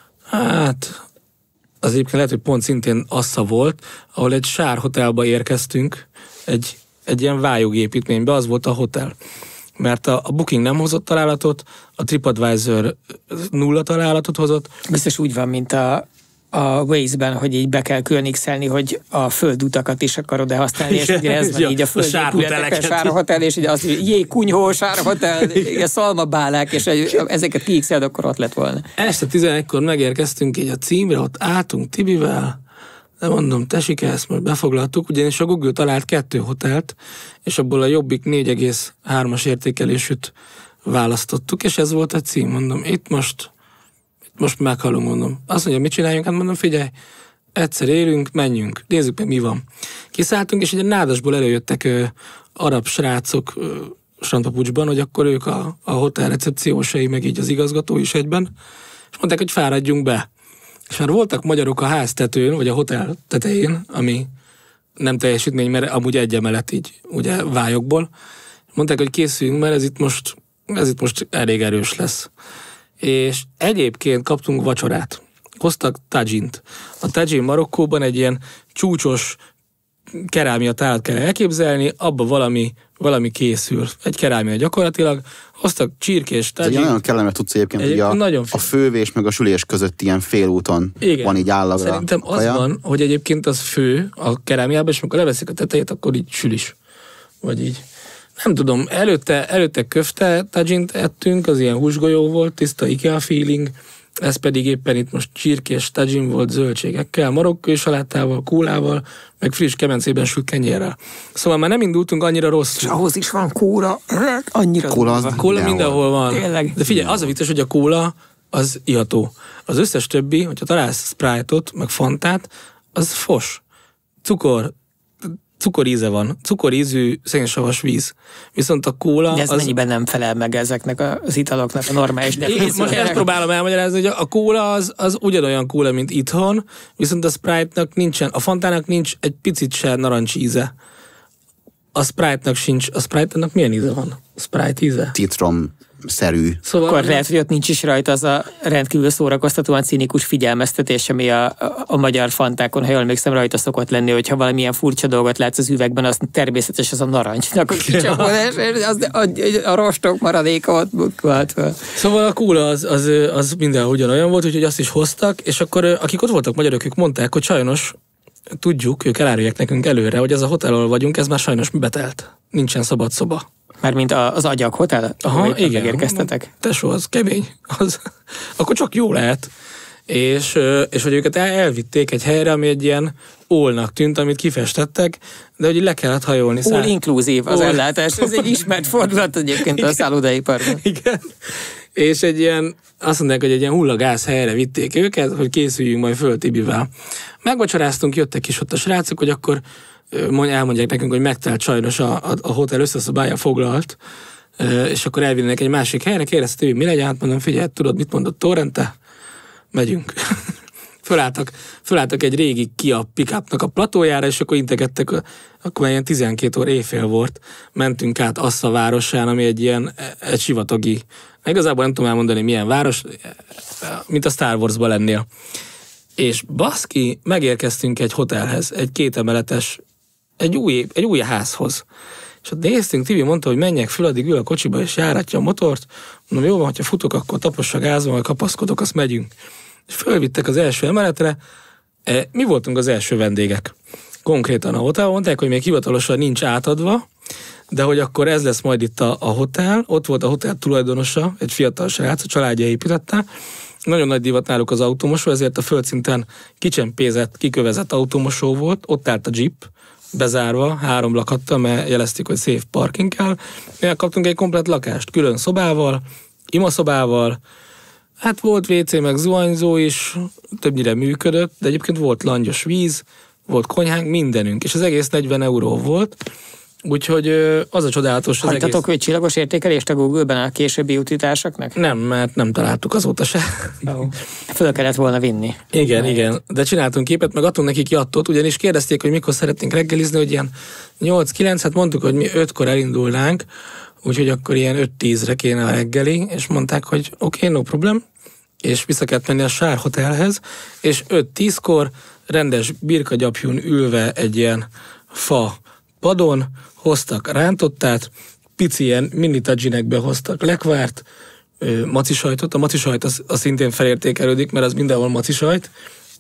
hát az egyébként lehet, hogy pont szintén Assza volt, ahol egy sárhotelba érkeztünk, egy, egy ilyen vályogépítménybe, az volt a hotel. Mert a, a Booking nem hozott találatot, a TripAdvisor nulla találatot hozott. Biztos úgy van, mint a, a Waze-ben, hogy így be kell különixelni, hogy a földutakat is akarod-e használni, és ugye ez van ja, így a földépületekkel, sárhotel, és ugye az, hogy jé, kunyhó, sárhotel, szalmabálák, és ezeket kiixeld, akkor ott lett volna. Este tizenegykor megérkeztünk így a címre, ott álltunk Tibivel, de mondom, tesike, ezt most befoglaltuk, ugyanis a Google talált kettő hotelt, és abból a jobbik négy egész hármas értékelésűt választottuk, és ez volt a cím, mondom, itt most, itt most meghalunk, mondom. Azt mondja, mit csináljunk? Hát mondom, figyelj, egyszer élünk, menjünk, nézzük meg, mi van. Kiszálltunk, és ugye nádasból előjöttek ö, arab srácok ö, Srantapucsban, hogy akkor ők a, a hotel recepciósai, meg így az igazgató is egyben, és mondták, hogy fáradjunk be. És már voltak magyarok a háztetőn, vagy a hotel tetején, ami nem teljesítmény, mert amúgy egy emelet így, ugye vályokból. Mondták, hogy készüljünk, mert ez itt most, ez itt most elég erős lesz. És egyébként kaptunk vacsorát. Hoztak tajint. A tajin Marokkóban egy ilyen csúcsos kerámia tálat kell elképzelni, abba valami, valami készül. Egy kerámia gyakorlatilag. Hoztak csirkés tajin. Ez nagyon kellemes tudsz egyébként, hogy a, a fővés meg a sülés között ilyen félúton igen. Van így állagra. Szerintem az kaja. Van, hogy egyébként az fő a kerámiában, és amikor leveszik a tetejét, akkor így sül is. Vagy így. Nem tudom, előtte, előtte köfte tajint ettünk, az ilyen húsgolyó volt, tiszta IKEA feeling, ez pedig éppen itt most csirkés tajin volt zöldségekkel, marokkói salátával, kólával, meg friss kemencében sült kenyérrel. Szóval már nem indultunk annyira rosszul. És ahhoz is van kóla, annyira kóla, az kóla mindenhol van. Tényleg. De figyelj, az a vicces, hogy a kóla az iható. Az összes többi, hogyha találsz Sprite-ot, meg Fantát, az fos. Cukor, cukoríze van. Cukorízű szénsavas víz. Viszont a kóla... De ez az... mennyiben nem felel meg ezeknek az italoknak a normális definíciójának? Most ezt próbálom elmagyarázni, hogy a kóla az, az ugyanolyan kóla, mint itthon, viszont a Sprite-nak nincsen, a Fantának nincs egy picit se narancs íze. A Sprite-nak sincs. A Sprite-nak milyen íze van? A Sprite íze? Citrom-szerű. Szóval akkor lehet, hogy ott nincs is rajta az a rendkívül szórakoztatóan cinikus figyelmeztetés, ami a, a, a magyar fantákon, ha jól emlékszem, rajta szokott lenni, hogyha valamilyen furcsa dolgot látsz az üvegben, az természetes, az a narancsnak a kicsapolás, az a, a, a rostok maradéka ott bukkolt fel. Szóval a kóla az, az, az mindenhol ugyanolyan volt, úgyhogy azt is hoztak, és akkor akik ott voltak magyarok, ők mondták, hogy sajnos tudjuk, ők elárulják nekünk előre, hogy ez a hotel, ahol vagyunk, ez már sajnos betelt. Nincsen szabad szoba. Mármint az Agyak Hotel? Aha, igen. Megérkeztetek? Tesó, az kemény. Az, akkor csak jó lehet. És, és hogy őket el, elvitték egy helyre, ami egy ilyen ólnak tűnt, amit kifestettek, de hogy le kellett hajolni. All Szá... inkluzív az all... ellátás. Ez egy ismert fordulat egyébként a szállodaiparban. Igen. És egy ilyen, azt mondják, hogy egy ilyen hullagáz helyre vitték őket, hogy készüljünk majd föl Tibivel. Megvacsoráztunk, jöttek is ott a srácok, hogy akkor elmondják nekünk, hogy megtelt sajnos a, a, a hotel összeszobája foglalt, és akkor elvinnek egy másik helyre, kérdezte Tibi, mi legyen, hát mondom, figyelj, tudod, mit mondott Torrente? Megyünk. fölálltak, fölálltak egy régi Kia pick-upnak a platójára, és akkor integettek, akkor már ilyen tizenkét óra éjfél volt, mentünk át Assza városán, ami egy ilyen egy sivatagi, igazából nem tudom elmondani milyen város, mint a Star Warsban lennél. És baszki, megérkeztünk egy hotelhez, egy kétemeletes, egy új, egy új házhoz. És ott néztünk, Tibi mondta, hogy menjek föl, addig ül a kocsiba, és járatja a motort. Mondom, jó van, hogyha futok, akkor tapossa gázon, vagy kapaszkodok, azt megyünk. És fölvittek az első emeletre. E, mi voltunk az első vendégek. Konkrétan a hotel, mondták, hogy még hivatalosan nincs átadva, de hogy akkor ez lesz majd itt a, a hotel. Ott volt a hotel tulajdonosa, egy fiatal srác, a családja építette. Nagyon nagy divat náluk az automosó, ezért a földszinten kicsempézett, kikövezett automosó volt, ott állt a jeep, bezárva, három lakattal, mert jelezték, hogy safe parking kell. Mi kaptunk egy komplett lakást, külön szobával, imaszobával, hát volt vé cé meg zuhanyzó is, többnyire működött, de egyébként volt langyos víz, volt konyhánk, mindenünk, és az egész negyven euró volt. Úgyhogy az a csodálatos az Hagytatok, egész... hogy csillagos értékelést a Google-ben a későbbi utitásoknak? Nem, mert nem találtuk azóta se. Oh. Föl kellett volna vinni. Igen, Mert. igen. De csináltunk képet, meg adtunk nekik jattot, ugyanis kérdezték, hogy mikor szeretnénk reggelizni, hogy ilyen nyolc-kilenc, hát mondtuk, hogy mi ötkor elindulnánk, úgyhogy akkor ilyen öt-tízre kéne a reggeli, és mondták, hogy oké, okay, no problem, és vissza kellett menni a Sár Hotelhez, és öt-tízkor rendes birkagyapjún ülve egy ilyen fa padon, hoztak rántottát, pici ilyen mini tajinekbe hoztak lekvárt, macisajtot, a macisajt az, az szintén felértékelődik, mert az mindenhol macisajt,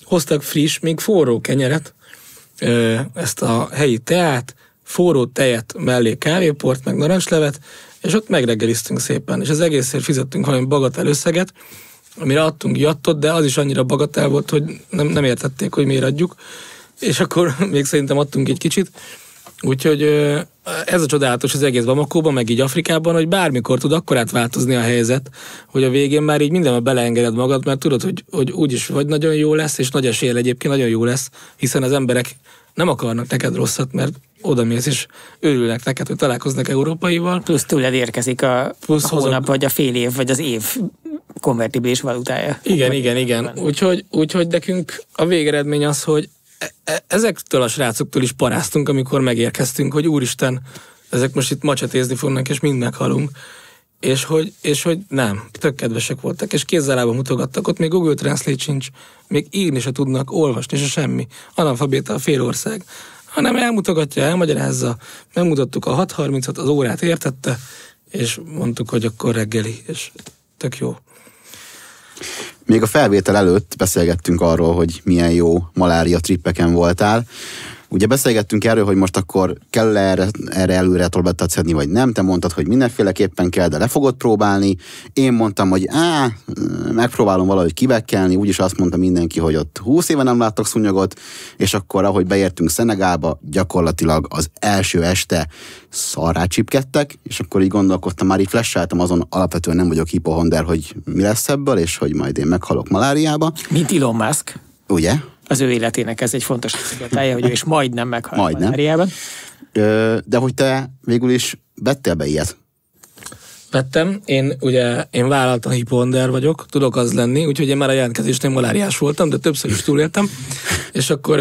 hoztak friss, még forró kenyeret, ezt a helyi teát, forró tejet mellé kávéport, meg narancslevet, és ott megreggeliztünk szépen, és az egészért fizettünk valami bagatel összeget, amire adtunk jattot, de az is annyira bagatel volt, hogy nem, nem értették, hogy miért adjuk, és akkor még szerintem adtunk egy kicsit. Úgyhogy ez a csodálatos az egész Bamakóban, meg így Afrikában, hogy bármikor tud akkorát változni a helyzet, hogy a végén már így mindenben beleengeded magad, mert tudod, hogy, hogy úgyis vagy nagyon jó lesz, és nagy eséllyel egyébként nagyon jó lesz, hiszen az emberek nem akarnak neked rosszat, mert odamész és örülnek neked, hogy találkoznak európaival. Plusz tőled érkezik a, Plusz a hónap, hozok... vagy a fél év, vagy az év konvertibilis valutája. Igen, igen, igen. Úgyhogy, úgyhogy nekünk a végeredmény az, hogy ezektől a srácoktól is paráztunk, amikor megérkeztünk, hogy úristen, ezek most itt macsetézni fognak, és mind meghalunk. És hogy, és hogy nem, tök kedvesek voltak, és kézzel mutogattak, ott még Google Translate sincs, még írni se tudnak, olvasni se semmi, analfabéta a fél ország, hanem elmutogatja, elmagyarázza, megmutattuk a hat harmincat, az órát értette, és mondtuk, hogy akkor reggeli, és tök jó. Még a felvétel előtt beszélgettünk arról, hogy milyen jó malária trippeken voltál. Ugye beszélgettünk erről, hogy most akkor kell erre, erre előre tolbettet szedni, vagy nem. Te mondtad, hogy mindenféleképpen kell, de le fogod próbálni. Én mondtam, hogy á, megpróbálom valahogy kivekkelni, úgyis azt mondta mindenki, hogy ott húsz éve nem láttak szúnyogot, és akkor, ahogy beértünk Szenegálba, gyakorlatilag az első este szarrá csipkedtek, és akkor így gondolkodtam, már így flasháltam azon, alapvetően nem vagyok hipohonder, hogy mi lesz ebből, és hogy majd én meghalok maláriába. Mint Elon Musk. Ugye? Az ő életének ez egy fontos szigetája, hogy ő is majdnem meghalt majdnem. maláriában. De hogy te végül is vettél be ilyet? Vettem, én ugye, én vállaltan hipohonder vagyok, tudok az lenni, úgyhogy én már a jelentkezésnél maláriás voltam, de többször is túléltem, és akkor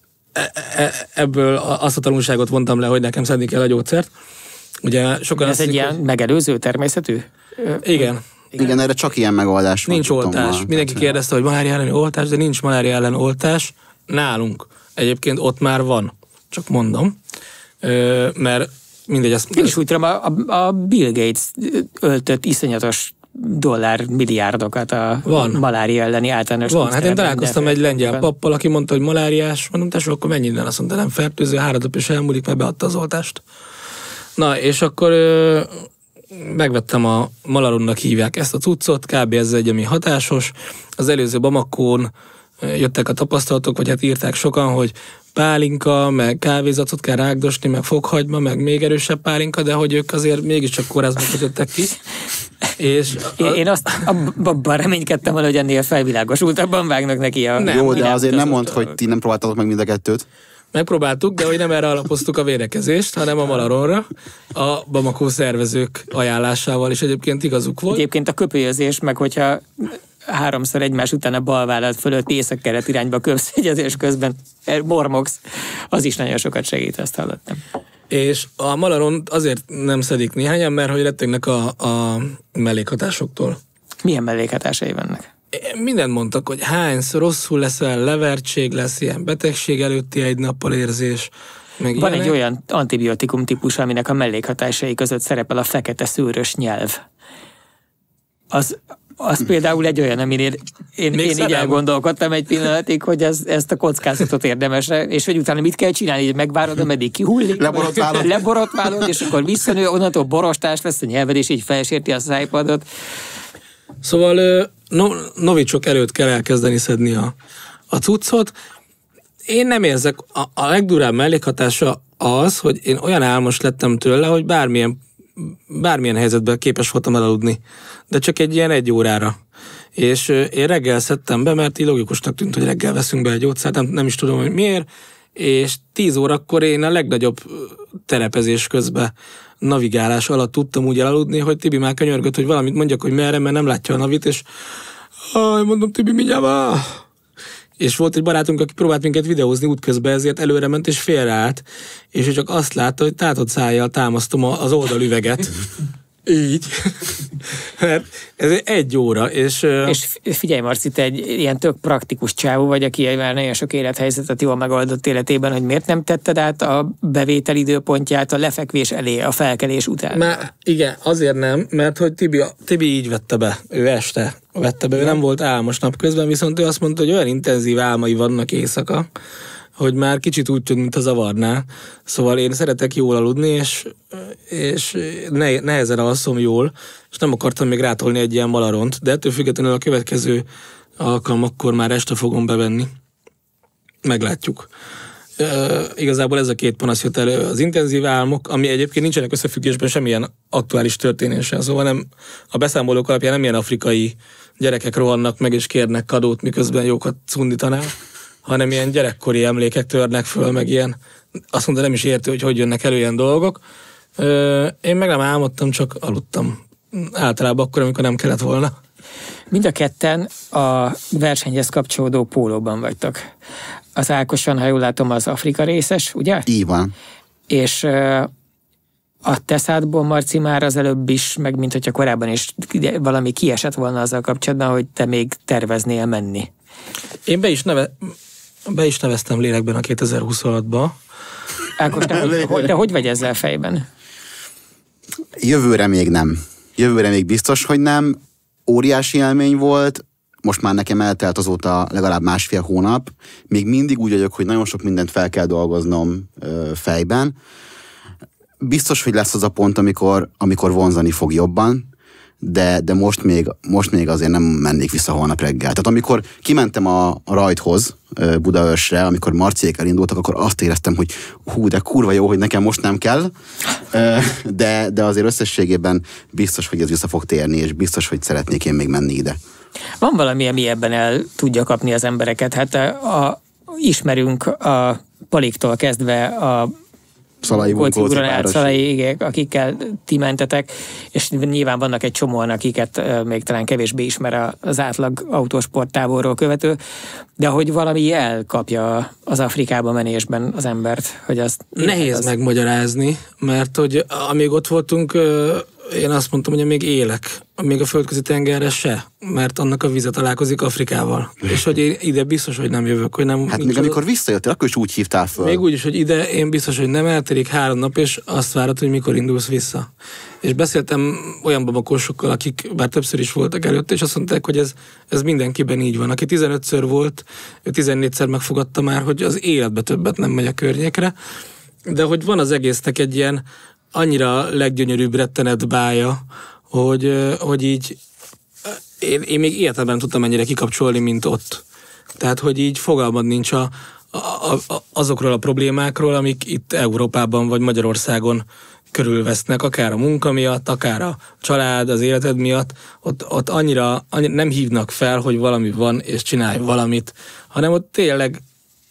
ebből azt a tanulságot vontam le, hogy nekem szedni kell a gyógyszert. Ugye sokan ez egy ilyen megelőző természetű? Igen. Igen, Igen, erre csak ilyen megoldás van. Nincs oltás. Van, Mindenki tehát... kérdezte, hogy malária elleni oltás, de nincs malária ellen oltás. Nálunk. Egyébként ott már van. Csak mondom. Ö, mert mindegy. Ezt, Én is úgy tudom, a, a Bill Gates öltött iszonyatos dollár milliárdokat a van. malária elleni általános. Van, hát én találkoztam egy lengyel pappal, aki mondta, hogy maláriás. Mondom, tesó, akkor mennyi innen? Azt mondta, nem fertőző, három nap és elmúlik, mert beadta az oltást. Na, és akkor... Ö, megvettem a Malaronnak hívják ezt a cuccot, kb. Ez egy, ami hatásos. Az előző Bamakón jöttek a tapasztalatok, vagy hát írták sokan, hogy pálinka, meg kávézacot kell rágdosni, meg fokhagyma, meg még erősebb pálinka, de hogy ők azért mégiscsak kórházba kötöttek ki. És a... Én azt abban reménykedtem, hogy ennél felvilágosultabban vágnak neki a... Nem, jó, de azért nem mondd, hogy ti nem próbáltatok meg mind a kettőt. Megpróbáltuk, de hogy nem erre alapoztuk a védekezést, hanem a Malaronra, a Bamako szervezők ajánlásával, és egyébként igazuk volt. Egyébként a köpőjözés, meg hogyha háromszor egymás után a bal vállad fölött észak-kelet irányba köpsz egyezés közben mormogsz, az is nagyon sokat segít, ezt hallottam. És a Malaron azért nem szedik néhányan, mert hogy rettegnek a, a mellékhatásoktól. Milyen mellékhatásai vannak? Mindent mondtak, hogy hányszor rosszul leszel, levertség lesz, ilyen betegség előtti egy nappal érzés. Meg Van ilyenek. egy olyan antibiotikum típus, aminek a mellékhatásai között szerepel a fekete szőrös nyelv. Az, az például egy olyan, aminél én, én így elgondolkodtam egy pillanatig, hogy ez, ezt a kockázatot érdemes, és hogy utána mit kell csinálni, hogy megvárod, ameddig kihullik, leborotválod. leborotválod, és akkor visszanő, onnantól borostás lesz a nyelved, és így felsérti a szájpadot. Szóval no, novicsok előtt kell elkezdeni szedni a, a cuccot. Én nem érzek, a, a legdurább mellékhatása az, hogy én olyan álmos lettem tőle, hogy bármilyen, bármilyen helyzetben képes voltam elaludni. De csak egy ilyen egy órára. És én reggel szedtem be, mert így logikusnak tűnt, hogy reggel veszünk be egy gyógyszert, nem, nem is tudom, hogy miért. És tíz órakor én a legnagyobb terepezés közben navigálás alatt tudtam úgy elaludni, hogy Tibi már könyörgött, hogy valamit mondjak, hogy merre, mert nem látja a navit, és ah, mondom, Tibi, mindjárt már. És volt egy barátunk, aki próbált minket videózni útközben, ezért előre ment és félreállt, és ő csak azt látta, hogy tátott szájjal támasztom az oldalüveget. Így. Mert ez egy óra, és... És figyelj, Marci, te egy ilyen tök praktikus csávó vagy, aki már nagyon sok élethelyzetet jól megoldott életében, hogy miért nem tetted át a bevétel időpontját a lefekvés elé, a felkelés után? Már igen, azért nem, mert hogy Tibi, Tibi így vette be, ő este vette be, ő nem volt álmos napközben, viszont ő azt mondta, hogy olyan intenzív álmai vannak éjszaka, hogy már kicsit úgy tűnt, mint a zavarná. Szóval én szeretek jól aludni, és, és ne, nehezen alszom jól, és nem akartam még rátolni egy ilyen malaront, de ettől függetlenül a következő alkalmakkor már este fogom bevenni. Meglátjuk. E, igazából ez a két panasz jött elő, az intenzív álmok, ami egyébként nincsenek összefüggésben semmilyen aktuális történéssel, szóval nem, a beszámolók alapján nem ilyen afrikai gyerekek rohannak meg és kérnek kadót, miközben jókat cundítanák, hanem ilyen gyerekkori emlékek törnek föl, meg ilyen, azt mondta, nem is értő, hogy hogy jönnek elő ilyen dolgok. Én meg nem álmodtam, csak aludtam. Általában akkor, amikor nem kellett volna. Mind a ketten a versenyhez kapcsolódó pólóban vagytok. Az Ákoson, ha jól látom, az Afrika részes, ugye? Így van. És a te szádból, Marci, már az előbb is, meg mint hogyha korábban is valami kiesett volna azzal kapcsolatban, hogy te még terveznél menni. Én be is, neve, be is neveztem lélekben a kétezer-huszonhatba. Ákos, te, hogy, te hogy vagy ezzel fejben? Jövőre még nem. Jövőre még biztos, hogy nem. Óriási élmény volt. Most már nekem eltelt azóta legalább másfél hónap. Még mindig úgy vagyok, hogy nagyon sok mindent fel kell dolgoznom ö, fejben. Biztos, hogy lesz az a pont, amikor, amikor vonzani fog jobban, de, de most, még, most még azért nem mennék vissza holnap reggel. Tehát amikor kimentem a, a rajthoz Budaörsre, amikor Marciék elindultak, akkor azt éreztem, hogy hú, de kurva jó, hogy nekem most nem kell, de, de azért összességében biztos, hogy ez vissza fog térni, és biztos, hogy szeretnék én még menni ide. Van valami, ami ebben el tudja kapni az embereket. Hát a, a, ismerünk a Paliktól kezdve a Szalai Kóci Szalai, akikkel ti mentetek, és nyilván vannak egy csomóan, akiket még talán kevésbé ismer az átlag autósport távolról követő, de hogy valami elkapja az Afrikába menésben az embert, hogy azt... Nehéz az... megmagyarázni, mert hogy amíg ott voltunk, én azt mondtam, hogy még élek, még a földközi tengerre se, mert annak a vize találkozik Afrikával. És hogy én ide biztos, hogy nem jövök, hogy nem... Hát még az... amikor visszajöttél, akkor is úgy hívtál föl. Még úgy is, hogy ide én biztos, hogy nem eltelik három nap, és azt várod, hogy mikor indulsz vissza. És beszéltem olyan babakósokkal, akik bár többször is voltak előtt, és azt mondták, hogy ez, ez mindenkiben így van. Aki tizenötször volt, ő tizennégyszer megfogadta már, hogy az életbe többet nem megy a környékre, de hogy van az egésznek egy ilyen annyira leggyönyörűbb rettenet bája, hogy, hogy így én, én még életemben nem tudtam ennyire kikapcsolni, mint ott. Tehát, hogy így fogalmad nincs a, a, a, azokról a problémákról, amik itt Európában vagy Magyarországon körülvesznek, akár a munka miatt, akár a család, az életed miatt, ott, ott annyira, annyira nem hívnak fel, hogy valami van, és csinálj valamit, hanem ott tényleg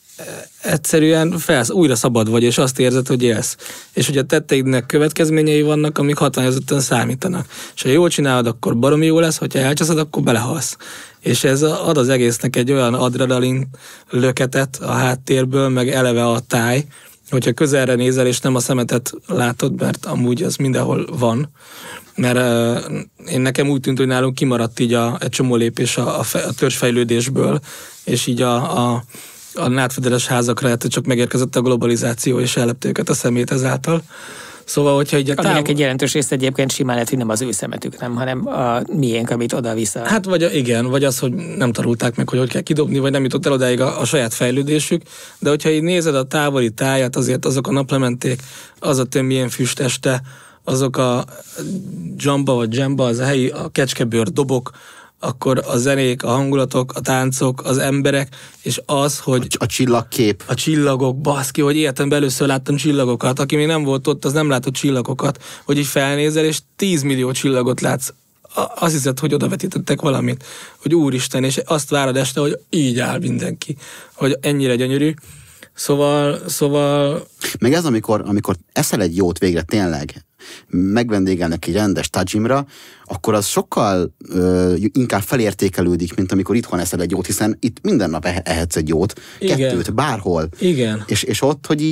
egyszerűen felsz, újra szabad vagy, és azt érzed, hogy élsz. És hogy a tetteidnek következményei vannak, amik hatványozottan számítanak. És ha jól csinálod, akkor baromi jó lesz, hogyha elcseszed, akkor belehalsz. És ez ad az egésznek egy olyan adrenalin löketet a háttérből, meg eleve a táj, hogyha közelre nézel, és nem a szemetet látod, mert amúgy az mindenhol van. Mert uh, én nekem úgy tűnt, hogy nálunk kimaradt így a, egy csomó lépés a, a, fe, a törzsfejlődésből, és így a, a a nátfedeles házakra, hát csak megérkezett a globalizáció, és ellepte őket a szemét ezáltal. Szóval, hogyha így a távol... Aminek egy jelentős részt egyébként simán lehet, hogy nem az ő szemetük, nem, hanem a miénk, amit oda-vissza. Hát vagy igen, vagy az, hogy nem tanulták meg, hogy hogy kell kidobni, vagy nem jutott el odáig a, a saját fejlődésük, de hogyha így nézed a távoli tájat, azért azok a naplementék, az a tömjén füsteste, azok a dzsamba vagy dzsamba, az a helyi, a kecskebőr dobok, akkor a zenék, a hangulatok, a táncok, az emberek, és az, hogy... A, a csillagkép. A csillagok, baszki, hogy életemben először láttam csillagokat. Aki még nem volt ott, az nem látott csillagokat. Hogy így felnézel, és tíz millió csillagot látsz. Azt hiszed, hogy odavetítettek valamit. Hogy úristen, és azt várod este, hogy így áll mindenki. Hogy ennyire gyönyörű. Szóval, szóval... Meg ez, amikor, amikor eszel egy jót végre tényleg, megvendégelnek egy rendes tajimra, akkor az sokkal ö, inkább felértékelődik, mint amikor itthon eszel egy jót, hiszen itt minden nap ehetsz egy jót, igen. kettőt, bárhol. Igen. És, és ott, hogy így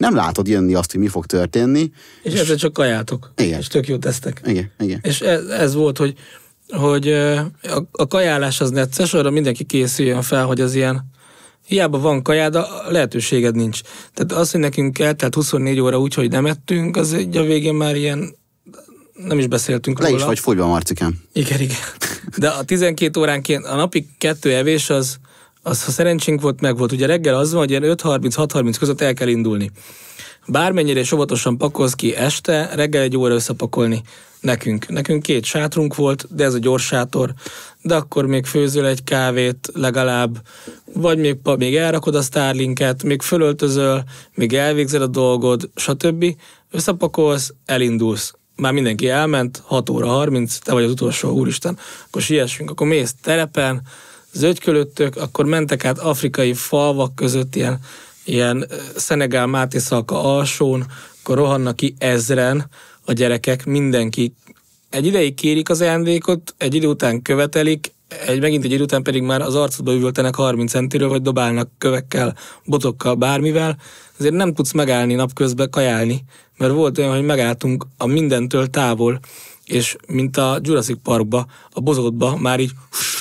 nem látod jönni azt, hogy mi fog történni. És, és ezzel csak kajátok. Igen. És tök jó tesztek. Igen, igen. És ez, ez volt, hogy, hogy a, a kajálás az necces, arra mindenki készüljön fel, hogy az ilyen, hiába van kajád, a lehetőséged nincs. Tehát az, hogy nekünk eltelt huszonnégy óra úgy, hogy nem ettünk, az egy a végén már ilyen, nem is beszéltünk Le róla. is vagy fogyva, Marcikám. Igen, igen. De a tizenkét óránként a napi kettő evés az, az ha szerencsénk volt, meg volt. Ugye reggel az van, hogy ilyen öt harminc hat harminc között el kell indulni. Bármennyire is óvatosan pakolsz ki este, reggel egy óra összepakolni nekünk. Nekünk két sátrunk volt, de ez a gyors sátor, de akkor még főzöl egy kávét legalább, vagy még, még elrakod a Starlinket, még fölöltözöl, még elvégzed a dolgod, stb. Összepakolsz, elindulsz. Már mindenki elment, hat óra harminc, te vagy az utolsó, úristen, akkor siessünk, akkor mész terepen, zögykölöttök, akkor mentek át afrikai falvak között, ilyen, ilyen Szenegál Máté Szalka alsón, akkor rohannak ki ezren a gyerekek, mindenki. Egy ideig kérik az ajándékot, egy idő után követelik, egy, megint egy idő után pedig már az arcodba üvöltenek harminc centiről, vagy dobálnak kövekkel, botokkal, bármivel. Azért nem tudsz megállni napközben kajálni, mert volt olyan, hogy megálltunk a mindentől távol, és mint a Jurassic Parkba, a bozótba már így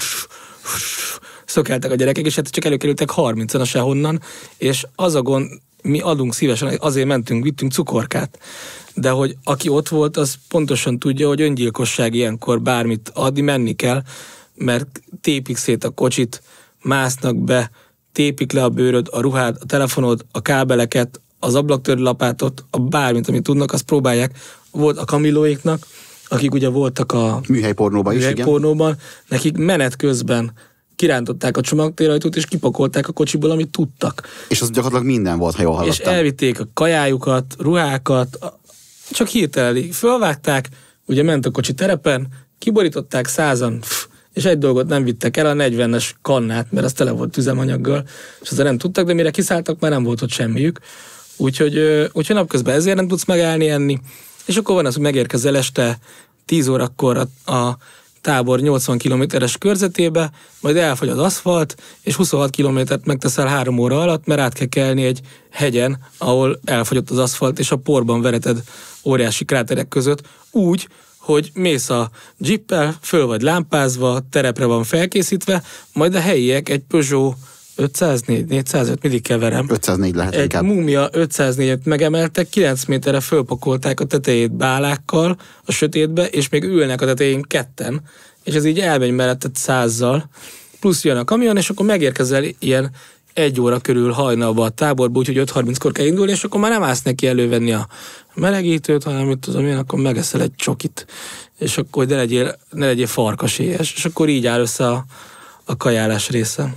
szökeltek a gyerekek, és hát csak előkerültek harmincan a sehonnan, és az a gond, mi adunk szívesen, azért mentünk, vittünk cukorkát. De hogy aki ott volt, az pontosan tudja, hogy öngyilkosság ilyenkor bármit adni, menni kell, mert tépik szét a kocsit, másznak be, tépik le a bőröd, a ruhád, a telefonod, a kábeleket, az ablaktörő lapátot, a bármit, amit tudnak, azt próbálják. Volt a Kamillóéknak, akik ugye voltak a műhelypornóban is, műhelypornóban, nekik menet közben kirántották a csomagtérajtót, és kipakolták a kocsiból, amit tudtak. És az gyakorlatilag minden volt, ha jól hallottam. És elvitték a kajájukat, ruhákat, csak hirtelen fölvágták, ugye ment a kocsi terepen, kiborították százan, pff, és egy dolgot nem vittek el, a negyvenes kannát, mert az tele volt üzemanyaggal, és ezzel nem tudtak, de mire kiszálltak, már nem volt ott semmiük. Úgyhogy, úgyhogy napközben ezért nem tudsz megállni enni. És akkor van az, hogy megérkezel este tíz órakor a, a tábor nyolcvan kilométeres körzetébe, majd elfogy az aszfalt, és huszonhat kilométert megteszel három óra alatt, mert át kell kelni egy hegyen, ahol elfogyott az aszfalt, és a porban vereted óriási kráterek között, úgy, hogy mész a jeeppel, föl vagy lámpázva, terepre van felkészítve, majd a helyiek egy Peugeot ötszáznégy, négyszázöt, mindig keverem. ötszáznégy lehet egy inkább. Múmia ötszáznégyet megemeltek, kilenc méterre fölpakolták a tetejét bálákkal a sötétbe, és még ülnek a tetején ketten, és ez így elmegy melletted százzal, plusz jön a kamion, és akkor megérkezel ilyen egy óra körül hajnalba a táborba, úgyhogy öt harminckor kell indulni, és akkor már nem állsz neki elővenni a melegítőt, hanem mit tudom én, akkor megeszel egy csokit, és akkor ne legyél, ne legyél farkasélyes, és akkor így áll össze a, a kajálás része.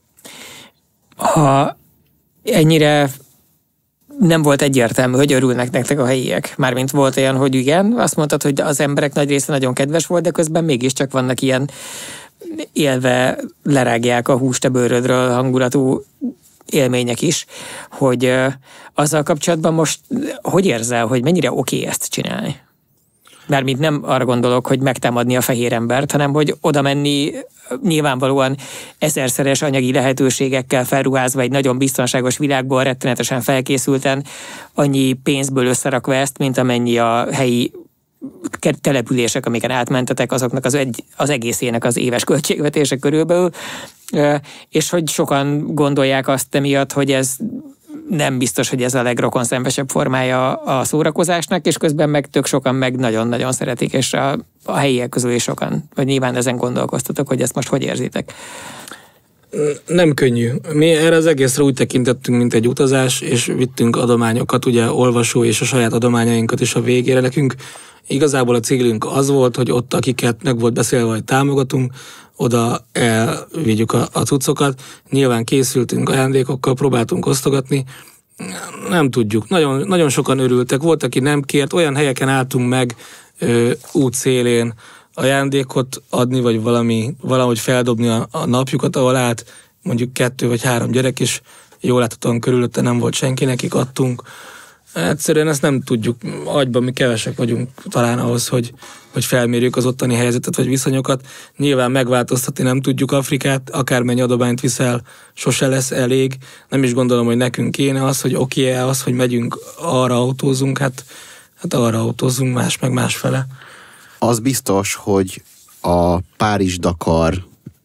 Ha ennyire nem volt egyértelmű, hogy örülnek nektek a helyiek. Mármint volt olyan, hogy igen, azt mondtad, hogy az emberek nagy része nagyon kedves volt, de közben mégiscsak vannak ilyen élve lerágják a húst a bőrödről hangulatú élmények is, hogy uh, azzal kapcsolatban most hogy érzel, hogy mennyire oké ezt csinálni? Mármint nem arra gondolok, hogy megtámadni a fehér embert, hanem hogy oda menni nyilvánvalóan ezerszeres anyagi lehetőségekkel felruházva egy nagyon biztonságos világból, rettenetesen felkészülten, annyi pénzből összerakva ezt, mint amennyi a helyi települések, amiken átmentetek, azoknak az, egy, az egészének az éves költségvetése körülbelül, és hogy sokan gondolják azt emiatt, hogy ez nem biztos, hogy ez a legrokonszenvesebb formája a szórakozásnak, és közben meg tök sokan meg nagyon-nagyon szeretik, és a, a helyiek közül is sokan, vagy nyilván ezen gondolkoztatok, hogy ezt most hogy érzitek? Nem könnyű. Mi erre az egészre úgy tekintettünk, mint egy utazás, és vittünk adományokat, ugye olvasó és a saját adományainkat is a végére. Nekünk igazából a célunk az volt, hogy ott, akiket meg volt beszélve, hogy támogatunk, oda elvigyük a, a cuccokat. Nyilván készültünk ajándékokkal, próbáltunk osztogatni. Nem tudjuk. Nagyon, nagyon sokan örültek. Volt, aki nem kért. Olyan helyeken álltunk meg ö, út szélén ajándékot adni, vagy valami, valahogy feldobni a, a napjukat, ahol állt mondjuk kettő vagy három gyerek, és jól láthatóan körülötte nem volt senki, nekik adtunk. Egyszerűen ezt nem tudjuk, agyban mi kevesek vagyunk talán ahhoz, hogy, hogy felmérjük az ottani helyzetet vagy viszonyokat. Nyilván megváltoztatni nem tudjuk Afrikát, akármennyi adományt viszel, sose lesz elég. Nem is gondolom, hogy nekünk kéne az, hogy oké okay, az, hogy megyünk, arra autózunk, hát, hát arra autózunk, más meg másfele. Az biztos, hogy a Párizs-Dakar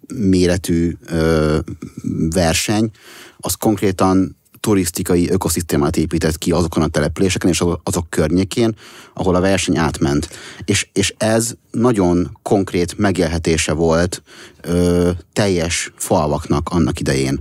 méretű ö, verseny, az konkrétan turisztikai ökoszisztémát épített ki azokon a településeken és azok környékén, ahol a verseny átment. És, és ez nagyon konkrét megélhetése volt ö, teljes falvaknak annak idején.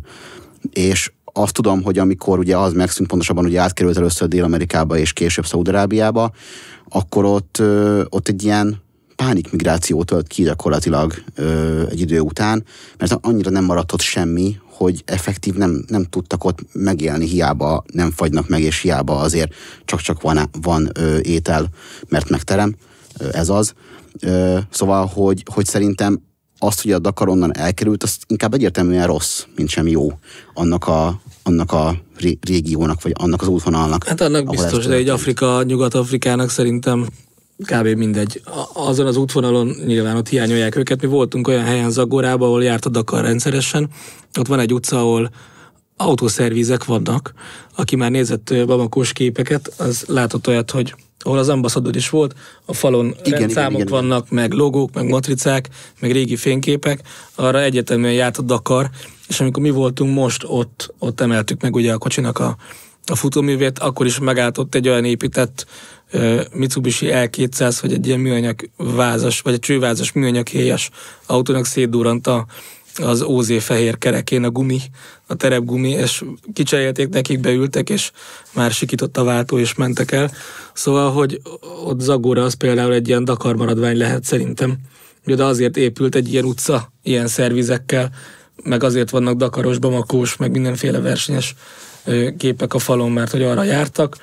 És azt tudom, hogy amikor ugye az megszűnt, pontosabban ugye átkerült először Dél-Amerikába és később Szaúd-Arábiába, akkor ott, ö, ott egy ilyen pánikmigráció tölt ki gyakorlatilag ö, egy idő után, mert annyira nem maradt ott semmi, hogy effektív nem, nem tudtak ott megélni, hiába nem fagynak meg, és hiába azért csak-csak van, van ö, étel, mert megterem, ö, ez az. Ö, szóval, hogy, hogy szerintem azt, hogy a Dakar onnan elkerült, az inkább egyértelműen rossz, mint sem jó annak a, annak a ré, régiónak, vagy annak az útvonalnak. Hát annak biztos, de egy Afrika, Nyugat-Afrikának szerintem kb. Mindegy. Azon az útvonalon nyilván ott hiányolják őket. Mi voltunk olyan helyen Zagorában, ahol járt a Dakar rendszeresen. Ott van egy utca, ahol autószervizek vannak. Aki már nézett Bamakós képeket, az látott olyat, hogy ahol az ambasszador is volt, a falon igen, rendszámok igen, igen, vannak, igen. meg logók, meg matricák, meg régi fényképek. Arra egyetemben járt a Dakar, és amikor mi voltunk most ott, ott emeltük meg ugye a kocsinak a, a futóművét, akkor is megállt ott egy olyan épített uh, Mitsubishi L kétszáz, hogy egy ilyen műanyag vázas, vagy egy csővázas műanyag héjas autónak szétdurrant a az ó zé fehér kerekén a gumi, a terepgumi, és kicserélték nekik, beültek, és már sikított a váltó, és mentek el. Szóval, hogy ott Zagora az például egy ilyen Dakar maradvány lehet szerintem. De azért épült egy ilyen utca, ilyen szervizekkel, meg azért vannak Dakaros, Bamakós, meg mindenféle versenyes képek a falon, mert hogy arra jártak.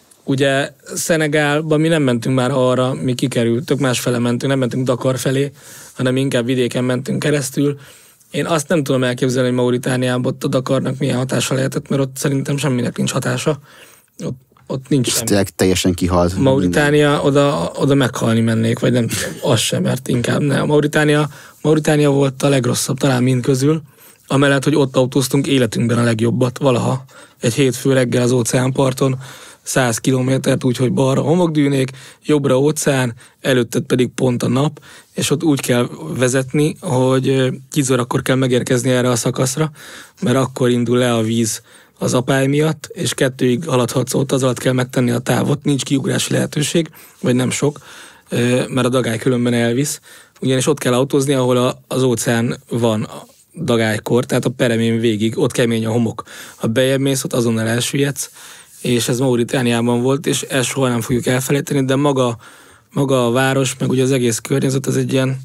Ugye Szenegálban mi nem mentünk már arra, mi kikerültök, másfele mentünk, nem mentünk Dakar felé, hanem inkább vidéken mentünk keresztül. Én azt nem tudom elképzelni, hogy Mauritániában ott a Dakarnak milyen hatása lehetett, mert ott szerintem semminek nincs hatása. Ott, ott nincs semmi. Teljesen kihalt. Mauritánia, oda, oda meghalni mennék, vagy nem tudom, az sem, mert inkább nem. Mauritánia, Mauritánia volt a legrosszabb, talán mind közül, amellett, hogy ott autóztunk életünkben a legjobbat, valaha. Egy hétfő reggel az óceánparton, száz kilométert, úgyhogy balra homokdűnék, jobbra óceán, előtted pedig pont a nap, és ott úgy kell vezetni, hogy tíz órakor kell megérkezni erre a szakaszra, mert akkor indul le a víz az apály miatt, és kettőig haladhatsz ott, az alatt kell megtenni a távot, nincs kiugrási lehetőség, vagy nem sok, mert a dagály különben elvisz, ugyanis ott kell autózni, ahol az óceán van dagálykor, tehát a peremén végig, ott kemény a homok. Ha bejebb mész, ott azonnal elsüllyedsz, és ez Mauritániában volt, és ezt soha nem fogjuk elfelejteni, de maga, maga a város, meg ugye az egész környezet, ez egy ilyen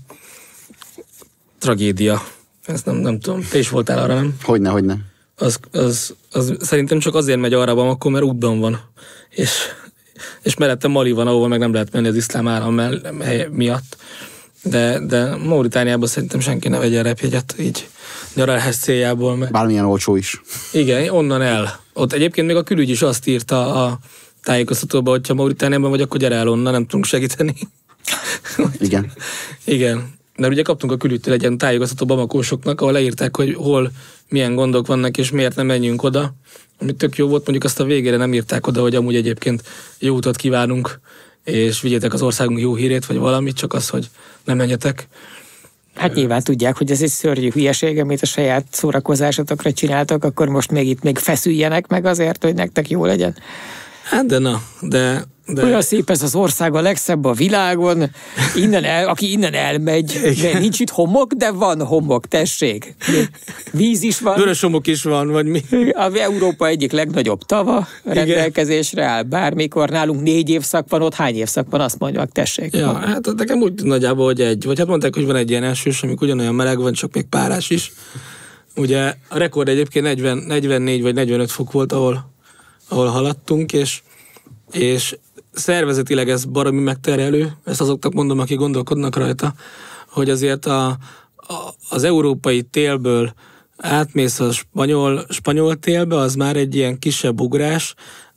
tragédia. Ezt nem, nem tudom. Te is voltál arra, nem? Hogyne, hogyne. Az, az, az szerintem csak azért megy arra Bamako, mert útban van. És, és mellette Mali van, ahol meg nem lehet menni az iszlám állam miatt. De, de Mauritániában szerintem senki ne vegyen repjegyet így nyaralás céljából. Mert... Bármilyen olcsó is. Igen, onnan el. Ott egyébként még a külügy is azt írta a tájékoztatóban, hogyha Mauritániában vagy, akkor gyere el onnan, nem tudunk segíteni. Igen. Igen. Mert ugye kaptunk a külügytől egy ilyen tájékoztató bamakósoknak, ahol leírták, hogy hol milyen gondok vannak, és miért nem menjünk oda. Ami tök jó volt, mondjuk azt a végére nem írták oda, hogy amúgy egyébként jó utat kívánunk, és vigyétek az országunk jó hírét, vagy valamit, csak az, hogy nem menjetek. Hát nyilván tudják, hogy ez egy szörnyű hülyeség, amit a saját szórakozásotokra csináltak, akkor most még itt még feszüljenek meg azért, hogy nektek jó legyen. Hát de na, de... de... Olyan szép ez az ország, a legszebb a világon, innen el, aki innen elmegy, de nincs itt homok, de van homok, tessék. Víz is van. Vörös homok is van, vagy mi? A Európa egyik legnagyobb tava rendelkezésre áll bármikor. Nálunk négy évszak van, ott hány évszak van, azt mondják, tessék. Ja, hát nekem úgy nagyjából, hogy egy. Vagy hát mondták, hogy van egy ilyen esős, amikor ugyanolyan meleg van, csak még párás is. Ugye a rekord egyébként negyven, negyvennégy vagy negyvenöt fok volt, ahol, ahol haladtunk, és, és szervezetileg ez baromi megterhelő, ezt azoknak mondom, akik gondolkodnak rajta, hogy azért a, a, az európai télből átmész a spanyol, spanyol télbe, az már egy ilyen kisebb ugrás,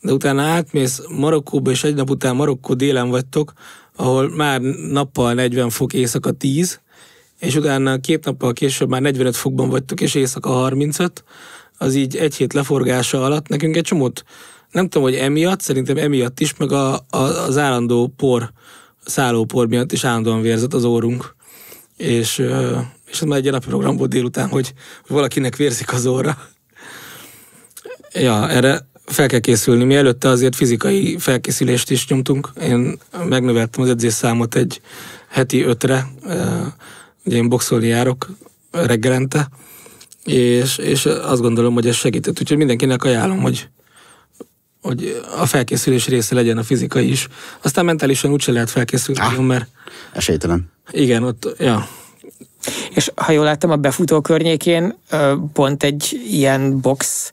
de utána átmész Marokkóba, és egy nap után Marokkó délen vagytok, ahol már nappal negyven fok, éjszaka tíz, és utána két nappal később már negyvenöt fokban vagytok, és éjszaka harmincöt, az így egy hét leforgása alatt nekünk egy csomót, nem tudom, hogy emiatt, szerintem emiatt is, meg a, a, az állandó por, szállópor miatt is állandóan vérzett az órunk. És, és ez már egy napi program volt délután, hogy valakinek vérzik az óra. Ja, erre fel kell készülni. Mi előtte azért fizikai felkészülést is nyomtunk. Én megnöveltem az edzésszámot egy heti ötre. Ugye én boxolni járok reggelente, és, és azt gondolom, hogy ez segített. Úgyhogy mindenkinek ajánlom, hogy, hogy a felkészülés része legyen a fizikai is. Aztán mentálisan úgyse lehet felkészülni, ah, mert... Esélytelen. Igen, ott, ja. És ha jól láttam, a befutó környékén pont egy ilyen box,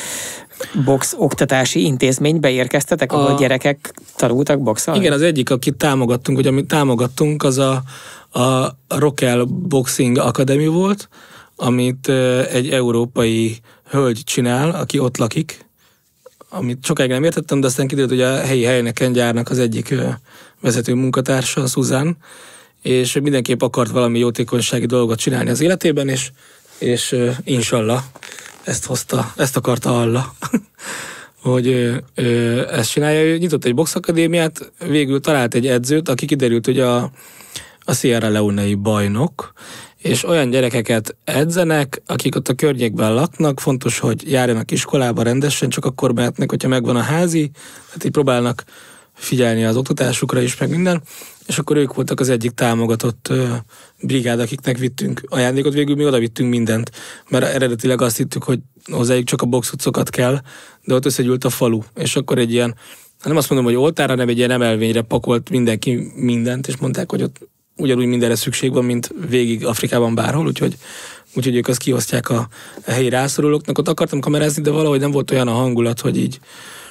box oktatási intézménybe érkeztetek, ahol a... gyerekek tanultak boxolni? Igen, az egyik, akit támogattunk, vagy amit támogattunk, az a, a Rockwell Boxing Academy volt, amit egy európai hölgy csinál, aki ott lakik, amit sokáig nem értettem, de aztán kiderült, hogy a helyi helyneken gyárnak az egyik vezető munkatársa, Susan, és mindenképp akart valami jótékonysági dolgot csinálni az életében, és, és uh, inshallah ezt hozta, ezt akarta Allah, hogy uh, uh, ezt csinálja. Ő nyitott egy boxakadémiát, végül talált egy edzőt, aki kiderült, hogy a, a Sierra Leone-i bajnok, és olyan gyerekeket edzenek, akik ott a környékben laknak, fontos, hogy járjanak iskolába rendesen, csak akkor mehetnek, hogyha megvan a házi, tehát így próbálnak figyelni az oktatásukra is, meg minden, és akkor ők voltak az egyik támogatott uh, brigád, akiknek vittünk ajándékot, végül mi oda vittünk mindent, mert eredetileg azt hittük, hogy hozzájuk csak a boxucokat kell, de ott összegyűlt a falu, és akkor egy ilyen, nem azt mondom, hogy oltára, hanem egy ilyen emelvényre pakolt mindenki mindent, és mondták, hogy ott ugyanúgy mindenre szükség van, mint végig Afrikában bárhol, úgyhogy, úgyhogy ők azt kiosztják a, a helyi rászorulóknak. Ott akartam kamerázni, de valahogy nem volt olyan a hangulat, hogy így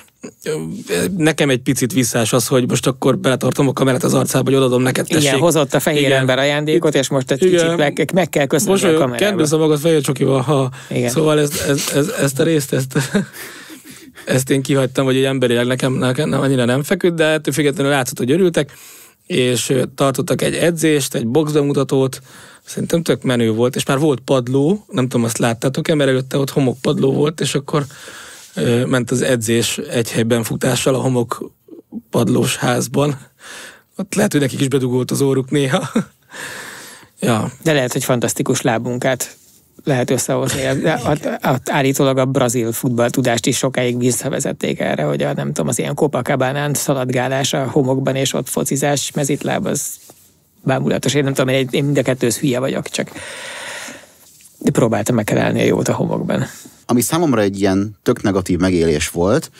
nekem egy picit visszás az, hogy most akkor beletartom a kamerát az arcába, hogy odadom neked, tessék. Igen, hozott a fehér Igen. ember ajándékot, és most egy kicsit meg, meg kell köszönni a kamerába. Kendősz a magad fehér csokival, ha. Igen. Szóval ezt, ezt, ezt, ezt a részt, ezt, ezt én kihagytam, hogy egy emberileg nekem, nekem annyira nem feküdt, de ettől függetlenül látszott, hogy örültek, és tartottak egy edzést, egy boxbemutatót, szerintem tök menő volt, és már volt padló, nem tudom, azt láttátok-e, mert előtte ott homokpadló volt, és akkor ö, ment az edzés egy helyben futással a homokpadlós házban. Ott lehet, hogy nekik is bedugult az óruk néha. Ja. De lehet, hogy fantasztikus lábmunkát lehet összehozni. De állítólag a brazil futballtudást is sokáig visszavezették erre, hogy a, nem tudom, az ilyen Copacabánán szaladgálás a homokban, és ott focizás, mezitláb, az bámulatos. Én nem tudom, én, én mind a kettőhöz hülye vagyok, csak próbáltam megkerelni a jót a homokban. Ami számomra egy ilyen tök negatív megélés volt,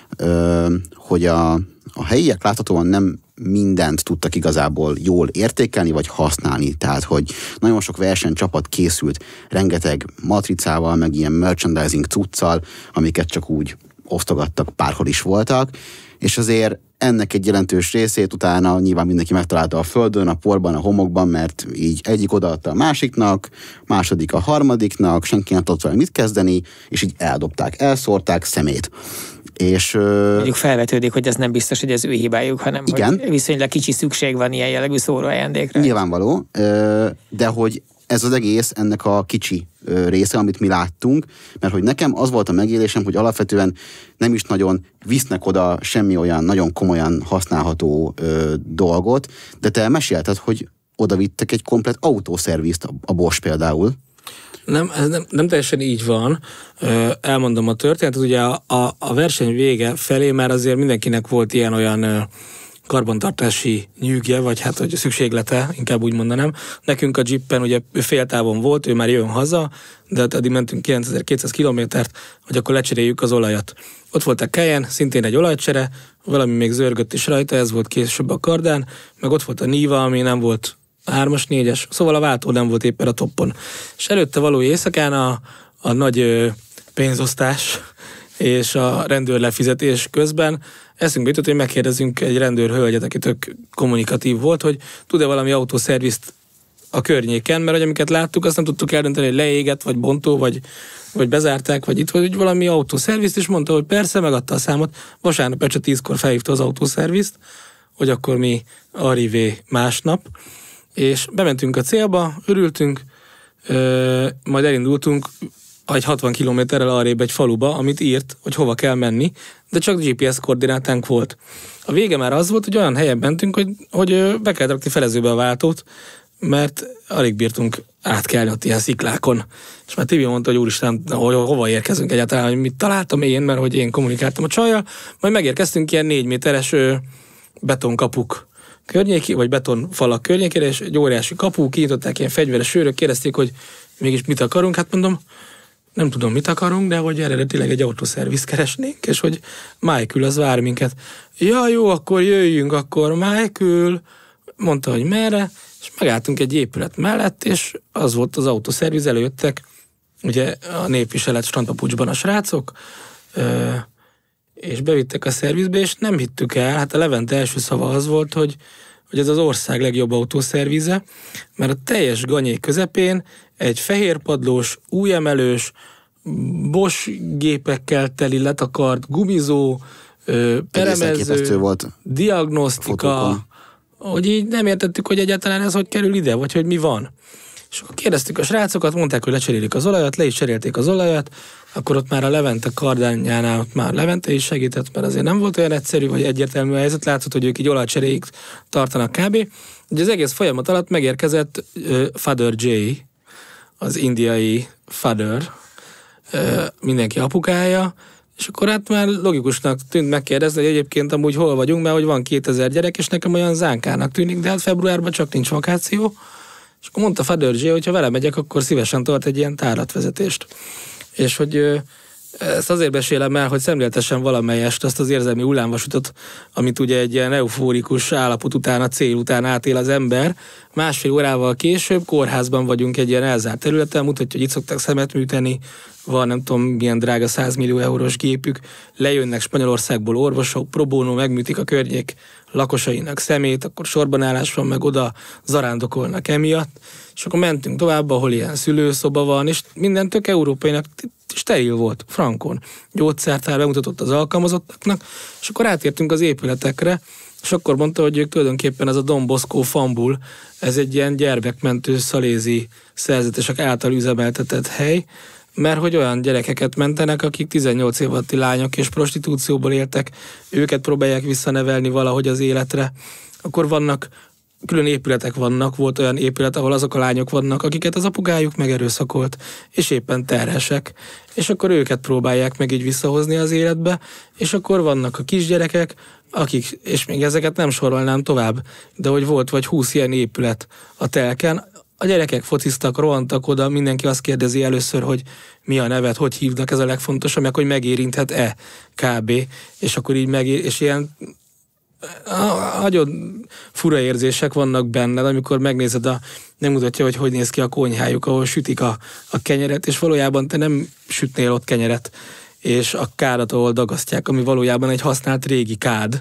hogy a, a helyiek láthatóan nem mindent tudtak igazából jól értékelni, vagy használni. Tehát, hogy nagyon sok versenycsapat készült, rengeteg matricával, meg ilyen merchandising cuccal, amiket csak úgy osztogattak, párhol is voltak, és azért ennek egy jelentős részét utána nyilván mindenki megtalálta a földön, a porban, a homokban, mert így egyik odaadta a másiknak, második a harmadiknak, senki nem tudott vele mit kezdeni, és így eldobták, elszórták szemét. És, mondjuk felvetődik, hogy ez nem biztos, hogy ez ő hibájuk, hanem igen, hogy viszonylag kicsi szükség van ilyen jellegű szóróajándékra. Nyilvánvaló, de hogy ez az egész ennek a kicsi része, amit mi láttunk, mert hogy nekem az volt a megélésem, hogy alapvetően nem is nagyon visznek oda semmi olyan nagyon komolyan használható ö, dolgot, de te mesélted, hogy oda vittek egy komplet autószervizt, a Bosch például. Nem, ez nem, nem teljesen így van. Elmondom a történetet. Ugye a, a, a verseny vége felé már azért mindenkinek volt ilyen-olyan karbantartási nyűgje, vagy hát hogy szükséglete, inkább úgy mondanám. Nekünk a Jeepen ugye féltávon volt, ő már jön haza, de addig mentünk kilencezer-kétszáz kilométert, hogy akkor lecseréljük az olajat. Ott volt a Cayenne, szintén egy olajcsere, valami még zörgött is rajta, ez volt később a kardán, meg ott volt a Niva, ami nem volt hármas, négyes, szóval a váltó nem volt éppen a toppon. És előtte való éjszakán a, a nagy ö, pénzosztás és a rendőrlefizetés közben eszünkbe jutott, hogy megkérdezünk egy rendőrhölgyet, aki tök kommunikatív volt, hogy tud-e valami autószervizt a környéken, mert hogy amiket láttuk, azt nem tudtuk eldönteni, hogy leégett, vagy bontó, vagy vagy bezárták, vagy itt, vagy valami autószervizt, és mondta, hogy persze, megadta a számot. Vasárnap este tízkor felhívta az autószervizt, hogy akkor mi arrivé másnap, és bementünk a célba, örültünk, ö, majd elindultunk egy hatvan kilométerrel arrébb egy faluba, amit írt, hogy hova kell menni, de csak gé pé es koordinátánk volt. A vége már az volt, hogy olyan helyen mentünk, hogy, hogy be kell rakni felezőbe a váltót, mert alig bírtunk átkelni ott ilyen sziklákon. És már Tibi mondta, hogy úristen, hogy hova érkezünk egyáltalán, hogy mit találtam én, mert hogy én kommunikáltam a csajjal, majd megérkeztünk ilyen négy méteres ö, betonkapuk környéki, vagy betonfalak környékére, és egy óriási kapu, kinyitották ilyen fegyveres őrök, kérdezték, hogy mégis mit akarunk, hát mondom, nem tudom, mit akarunk, de hogy eredetileg egy autószervizt keresnénk, és hogy Michael az vár minket. Ja, jó, akkor jöjjünk, akkor Michael mondta, hogy merre, és megálltunk egy épület mellett, és az volt az autószerviz, előjöttek, ugye a népviselet strandpapucsban a srácok, és bevittek a szervizbe, és nem hittük el, hát a Levente első szava az volt, hogy, hogy ez az ország legjobb autószervize, mert a teljes ganyé közepén egy fehérpadlós, újemelős, Bosch gépekkel teli letakart, gumizó, peremező, volt diagnosztika, hogy így nem értettük, hogy egyáltalán ez hogy kerül ide, vagy hogy mi van. És akkor kérdeztük a srácokat, mondták, hogy lecserélik az olajat, le is cserélték az olajat, akkor ott már a Levente kardányánál ott már Levente is segített, mert azért nem volt olyan egyszerű, vagy egyértelmű a helyzet, látszott, hogy ők így olajcseréig tartanak kb. Ugye az egész folyamat alatt megérkezett uh, Father J, az indiai Father, uh, mindenki apukája, és akkor hát már logikusnak tűnt megkérdezni, hogy egyébként amúgy hol vagyunk, mert hogy van kétezer gyerek, és nekem olyan zánkának tűnik, de hát februárban csak nincs vakáció. És akkor mondta Father J, hogy ha vele megyek, akkor szívesen tart egy ilyen táratvezetést. És hogy ezt azért besélem el, hogy szemléltesen valamelyest azt az érzelmi hullámvasutat, amit ugye egy ilyen eufórikus állapot után, a cél után átél az ember. Másfél órával később kórházban vagyunk egy ilyen elzárt területen, mutatja, hogy itt szoktak szemet műteni, van nem tudom milyen drága száz millió eurós gépük, lejönnek Spanyolországból orvosok, pro bono megműtik a környék lakosainak szemét, akkor sorbanállás van, meg oda zarándokolnak emiatt, és akkor mentünk tovább, ahol ilyen szülőszoba van, és minden tök európainak steril volt, frankon. Gyógyszertár bemutatott az alkalmazottaknak, és akkor átértünk az épületekre, és akkor mondta, hogy ők tulajdonképpen ez a Don Bosco Fambul, ez egy ilyen gyermekmentő szalézi szerzetesek által üzemeltetett hely, mert hogy olyan gyerekeket mentenek, akik tizennyolc év alatti lányok és prostitúcióból éltek, őket próbálják visszanevelni valahogy az életre. Akkor vannak, külön épületek vannak, volt olyan épület, ahol azok a lányok vannak, akiket az apukájuk megerőszakolt, és éppen terhesek, és akkor őket próbálják meg így visszahozni az életbe, és akkor vannak a kisgyerekek, akik, és még ezeket nem sorolnám tovább, de hogy volt vagy húsz ilyen épület a telken, a gyerekek fociztak, rohantak oda, mindenki azt kérdezi először, hogy mi a nevet, hogy hívnak, ez a legfontosabb, meg hogy megérinthet-e kb. És akkor így megér, és ilyen nagyon fura érzések vannak benned, amikor megnézed, a, nem mutatja, hogy hogy néz ki a konyhájuk, ahol sütik a, a kenyeret, és valójában te nem sütnél ott kenyeret, és a kádat, ahol dagasztják, ami valójában egy használt régi kád,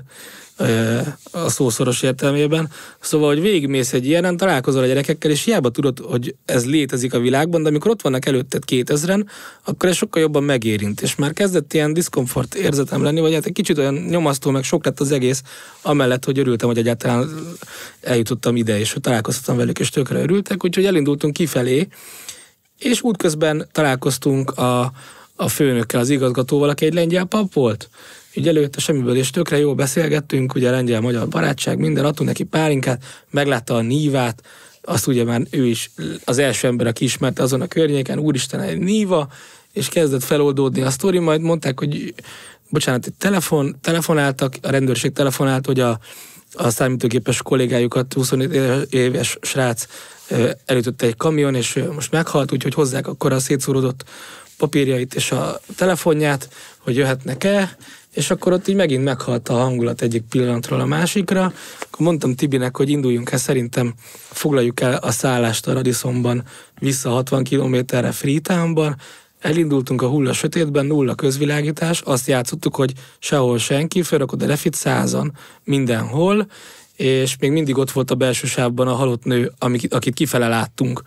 a szószoros értelmében. Szóval, hogy végigmész egy ilyenen, találkozol a gyerekekkel, és hiába tudod, hogy ez létezik a világban, de amikor ott vannak előtted kétezren, akkor ez sokkal jobban megérint. És már kezdett ilyen diszkomfort érzetem lenni, vagy hát egy kicsit olyan nyomasztó, meg sok lett az egész, amellett, hogy örültem, hogy egyáltalán eljutottam ide, és hogy találkoztam velük, és tökre örültek, úgyhogy elindultunk kifelé, és útközben találkoztunk a, a főnökkel, az igazgatóval, aki egy lengyel pap volt. Így előtte semmiből, és tökre jól beszélgettünk, ugye lengyel-magyar barátság, minden, adtunk neki pálinkát, meglátta a nívát, azt ugye már ő is az első ember, aki ismerte azon a környéken, úristen, egy níva, és kezdett feloldódni a sztori, majd mondták, hogy bocsánat, egy telefon, telefonáltak, a rendőrség telefonált, hogy a, a számítógépes kollégájukat, huszonöt éves srác elütötte egy kamion, és most meghalt, úgyhogy hozzák akkor a szétszóródott papírjait és a telefonját, hogy jöhetnek-e, és akkor ott így megint meghalt a hangulat egyik pillanatról a másikra. Akkor mondtam Tibinek, hogy induljunk el, szerintem foglaljuk el a szállást a Radissonban vissza hatvan kilométerre Freetownban. Elindultunk a hulla sötétben, nulla közvilágítás, azt játszottuk, hogy sehol senki, felrakod a refit százan mindenhol, és még mindig ott volt a belső sávban a halott nő, akit kifele láttunk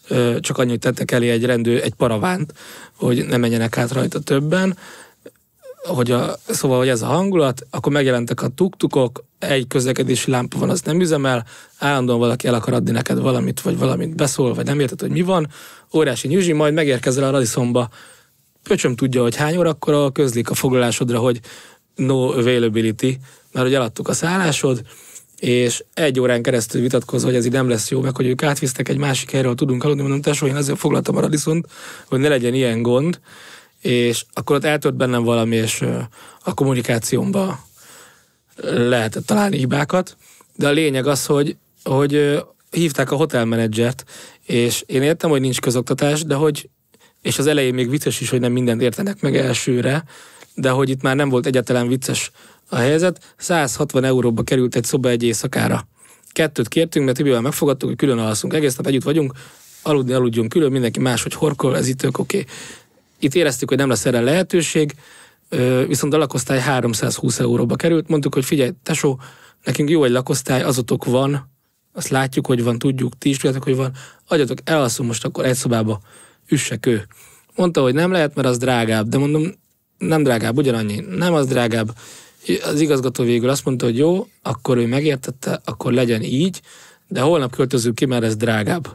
csak annyit tettek elé egy rendőr, egy paravánt, hogy ne menjenek át rajta többen, hogy a, szóval, hogy ez a hangulat, akkor megjelentek a tuktukok, egy közlekedési lámpa van, az nem üzemel, állandóan valaki el akar adni neked valamit, vagy valamit beszól, vagy nem érted, hogy mi van, óriási nyüzsi, majd megérkezel a Radissonba, pöcsöm tudja, hogy hány órakor közlik a foglalásodra, hogy no availability, mert hogy eladtuk a szállásod, és egy órán keresztül vitatkozva, hogy ez így nem lesz jó, meg hogy ők átvisztek egy másik helyről, tudunk aludni, mondom, tesó, én azért foglaltam a Radissont, hogy ne legyen ilyen gond, és akkor ott eltört bennem valami, és a kommunikációmba lehetett találni hibákat, de a lényeg az, hogy, hogy hívták a hotelmenedzsert, és én értem, hogy nincs közoktatás, de hogy, és az elején még vicces is, hogy nem mindent értenek meg elsőre, de hogy itt már nem volt egyáltalán vicces a helyzet, száz hatvan euróba került egy szoba egy éjszakára. Kettőt kértünk, mert Tibivel megfogadtuk, hogy külön alszunk, egész nap együtt vagyunk, aludni aludjunk külön, mindenki máshogy horkol, ez itt tök oké. Okay. Itt éreztük, hogy nem lesz erre lehetőség, viszont a lakosztály háromszázhúsz euróba került. Mondtuk, hogy figyelj, tesó, nekünk jó egy lakosztály, azotok van, azt látjuk, hogy van, tudjuk, ti is tudjátok, hogy van, adjatok, elalszom most akkor egy szobába, üssek ő. Mondta, hogy nem lehet, mert az drágább, de mondom, nem drágább, ugyanannyi, nem az drágább. Az igazgató végül azt mondta, hogy jó, akkor ő megértette, akkor legyen így, de holnap költözünk ki, mert ez drágább.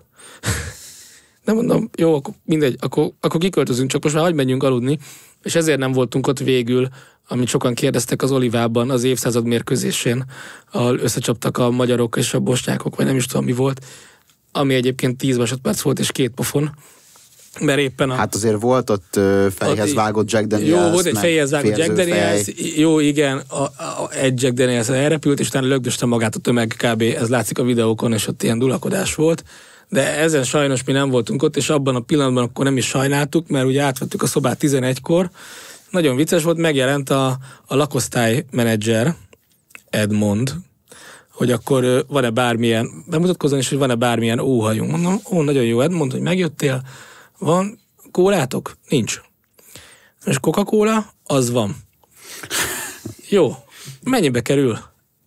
Nem mondom, jó, akkor mindegy, akkor, akkor kiköltözünk, csak most már hagyj menjünk aludni, és ezért nem voltunk ott végül, amit sokan kérdeztek az Olivában, az évszázad mérkőzésén, ahol összecsaptak a magyarok és a bosnyákok, vagy nem is tudom mi volt, ami egyébként tíz másodperc volt, és két pofon, mert éppen a... Hát azért volt ott uh, fejhez ott, vágott Jack Daniels. Jó, volt egy fejhez vágott Jack Daniels, fej. Jó, igen, a, a, egy Jack Daniels elrepült, és utána lögdöste magát a tömeg kb. Ez látszik a videókon, és ott ilyen dulakodás volt. De ezen sajnos mi nem voltunk ott, és abban a pillanatban akkor nem is sajnáltuk, mert ugye átvettük a szobát tizenegykor. Nagyon vicces volt, megjelent a, a lakosztály menedzser, Edmond, hogy akkor van-e bármilyen, bemutatkozzon is, hogy van-e bármilyen óhajunk. Mondom, ó, nagyon jó, Edmond, hogy megjöttél, van kólátok? Nincs. És Coca-Cola? Az van. Jó, mennyibe kerül?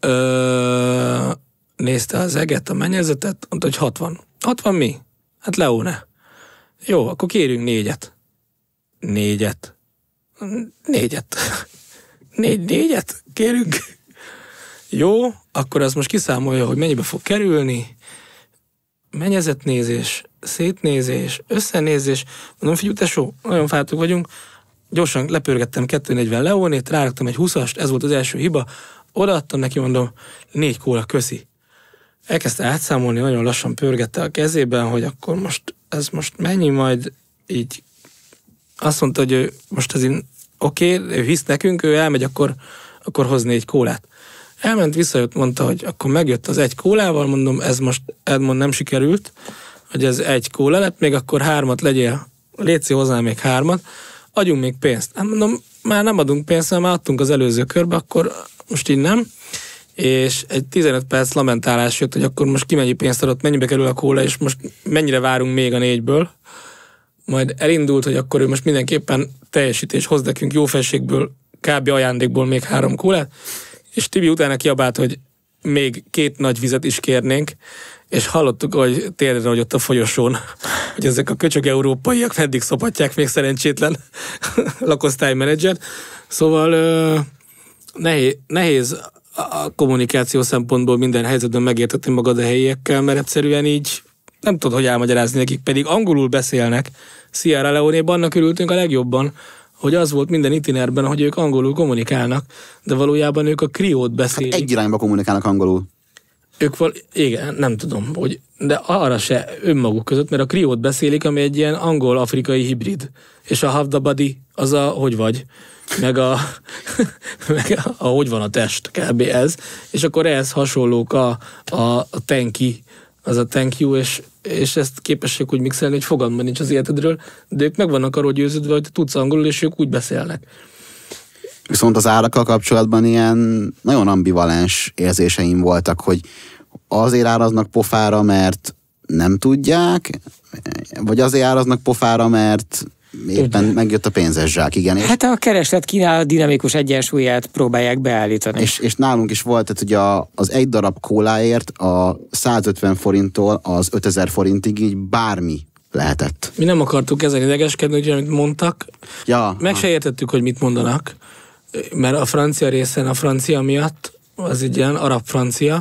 Ö, nézte az eget, a mennyezetet, mondta, hogy hatvan. hatvan mi? Hát Leone. Jó, akkor kérünk négyet. Négyet. Négyet. Négy, négyet kérünk. Jó, akkor az most kiszámolja, hogy mennyibe fog kerülni. Mennyezetnézés, szétnézés, összenézés. Mondom, figyelj, tesó, nagyon fáradtak vagyunk. Gyorsan lepörgettem kettőnegyven Leonét, ráraktam egy húszast, ez volt az első hiba. Odaadtam neki, mondom, négy kóla, köszi. Elkezdte átszámolni, nagyon lassan pörgette a kezében, hogy akkor most ez most mennyi, majd így azt mondta, hogy ő most ez így oké, okay, ő hisz nekünk, ő elmegy, akkor, akkor hoz négy kólát. Elment, visszajött, mondta, hogy akkor megjött az egy kólával, mondom, ez most Edmond nem sikerült, hogy ez egy kóla lett, még akkor hármat legyél, létszi hozzá még hármat, adjunk még pénzt. Hát mondom, már nem adunk pénzt, már adtunk az előző körbe, akkor most így nem. És egy tizenöt perc lamentálás jött, hogy akkor most ki mennyi pénzt adott, mennyibe kerül a kóla, és most mennyire várunk még a négyből. Majd elindult, hogy akkor ő most mindenképpen teljesítés hoz nekünk jó felségből, kb. Ajándékból még három kólát, és Tibi utána kiabált, hogy még két nagy vizet is kérnénk, és hallottuk, hogy térdre, hogy ott a folyosón, hogy ezek a köcsög európaiak meddig szopatják még szerencsétlen lakosztálymenedzsert. Szóval nehéz, nehéz a kommunikáció szempontból minden helyzetben megértetni magad a helyiekkel, mert egyszerűen így nem tudod, hogy elmagyarázni nekik, pedig angolul beszélnek. Sierra Leone-ban annak örültünk a legjobban, hogy az volt minden itinerben, hogy ők angolul kommunikálnak, de valójában ők a kriót beszélik. Hát egy irányba kommunikálnak angolul. Ők val- igen, nem tudom, hogy, de arra se önmaguk között, mert a kriót beszélik, ami egy ilyen angol-afrikai hibrid. És a have the body, az a hogy vagy, meg a, meg a, a hogy van a test, kb. Ez. És akkor ehhez hasonlók a, a, a thank you, az a thank you, és, és ezt képesek úgy mixelni, hogy fogalmban nincs az életedről, de ők meg vannak arról győződve, hogy tudsz angolul, és ők úgy beszélnek. Viszont az árakkal kapcsolatban ilyen nagyon ambivalens érzéseim voltak, hogy azért áraznak pofára, mert nem tudják, vagy azért áraznak pofára, mert éppen megjött a pénzes zsák, igen. Hát a kereslet kínálat dinamikus egyensúlyát próbálják beállítani. És, és nálunk is volt, tehát ugye az egy darab kóláért a százötven forinttól az ötezer forintig így bármi lehetett. Mi nem akartuk ezen idegeskedni, ugye, amit mondtak. Ja, Meg ha. se értettük, hogy mit mondanak, mert a francia részen a francia miatt, az egy ilyen arab francia,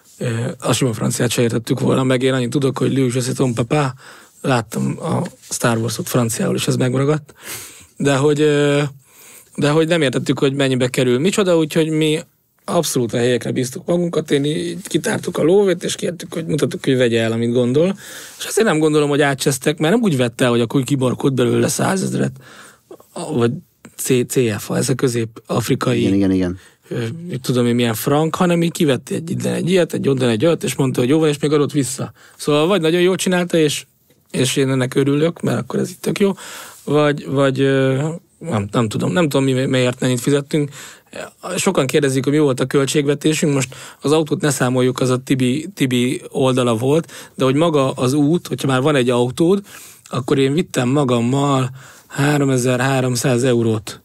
a sima franciát se értettük volna, meg én annyit tudok, hogy Louis José ton papa, láttam a Star Wars-ot franciául, és ez megragadt, de hogy, de hogy nem értettük, hogy mennyibe kerül micsoda, úgyhogy mi abszolút a helyekre bíztuk magunkat, én így kitártuk a lóvét, és kértük, hogy mutattuk, hogy vegye el, amit gondol. És azért nem gondolom, hogy átcsesztek, mert nem úgy vette el, hogy akkor kibarkod belőle százezret, vagy cé ef, ez a közép-afrikai, Igen, igen, igen. tudom én milyen frank, hanem így kivette egy innen egy ilyet, egy onnan egy olyat, és mondta, hogy jó van, és még adott vissza. Szóval vagy nagyon jól csinálta, és, és én ennek örülök, mert akkor ez itt tök jó, vagy, vagy nem, nem tudom, nem tudom, mi, miért mennyit fizettünk. Sokan kérdezik, hogy mi volt a költségvetésünk, most az autót ne számoljuk, az a Tibi, Tibi oldala volt, de hogy maga az út, hogyha már van egy autód, akkor én vittem magammal háromezer-háromszáz eurót,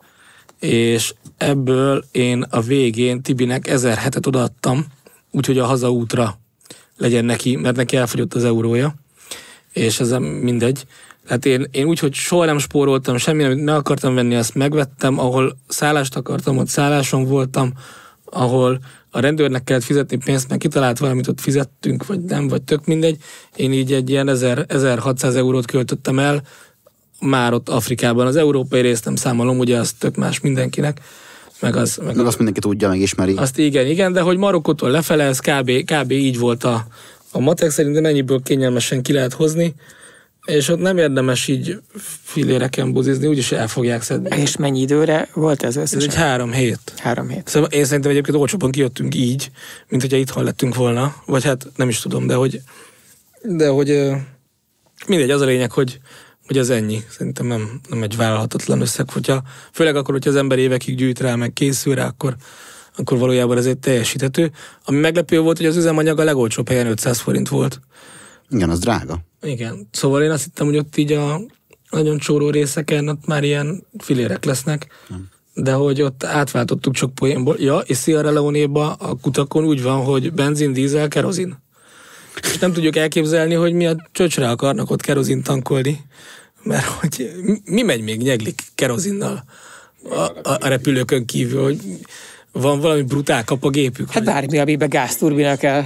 és ebből én a végén Tibinek ezerhetet odaadtam, úgyhogy a hazaútra legyen neki, mert neki elfogyott az eurója, és ez mindegy. Hát én, én úgy, hogy soha nem spóroltam semmi, amit meg akartam venni, azt megvettem, ahol szállást akartam, ott szálláson voltam, ahol a rendőrnek kellett fizetni pénzt, mert kitalált valamit, ott fizettünk, vagy nem, vagy tök mindegy. Én így egy ilyen ezer-hatszáz eurót költöttem el, már ott Afrikában. Az európai részt nem számolom, ugye az tök más mindenkinek, meg az... Meg, meg azt mindenki tudja, meg ismeri. Azt igen, igen, de hogy Marokkótól lefele, ez kb, kb. Így volt a, a matek, szerintem ennyiből kényelmesen ki lehet hozni, és ott nem érdemes így filéreken buzizni, úgyis el fogják szedni. És mennyi időre volt ez összesen? Ez egy három hét. Három hét. Szóval én szerintem egyébként olcsóban kijöttünk így, mint hogyha itthon lettünk volna, vagy hát nem is tudom, de hogy de hogy mindegy, az a lényeg, hogy hogy ez ennyi. Szerintem nem, nem egy vállalhatatlan összeg, hogyha, főleg akkor, hogyha az ember évekig gyűjt rá, meg készül rá, akkor, akkor valójában ez egy teljesíthető. Ami meglepő volt, hogy az üzemanyag a legolcsóbb helyen ötszáz forint volt. Igen, az drága. Igen. Szóval én azt hittem, hogy ott így a nagyon csóró részeken ott már ilyen filérek lesznek, hmm. de hogy ott átváltottuk csak poénból. Ja, és Sierra Leone-ba a kutakon úgy van, hogy benzin, dízel, kerozin. És nem tudjuk elképzelni, hogy mi a csöcsre akarnak ott kerozin tankolni, mert hogy mi megy még nyeglik kerozinnal a, a, a repülőkön kívül, hogy van valami brutál kap a gépük. Hát bármi, amiben gázturbina kell.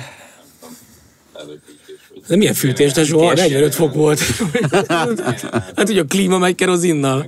De milyen fűtés, de soha negyvenöt fok volt. Hát ugye a klíma megy kerozinnal.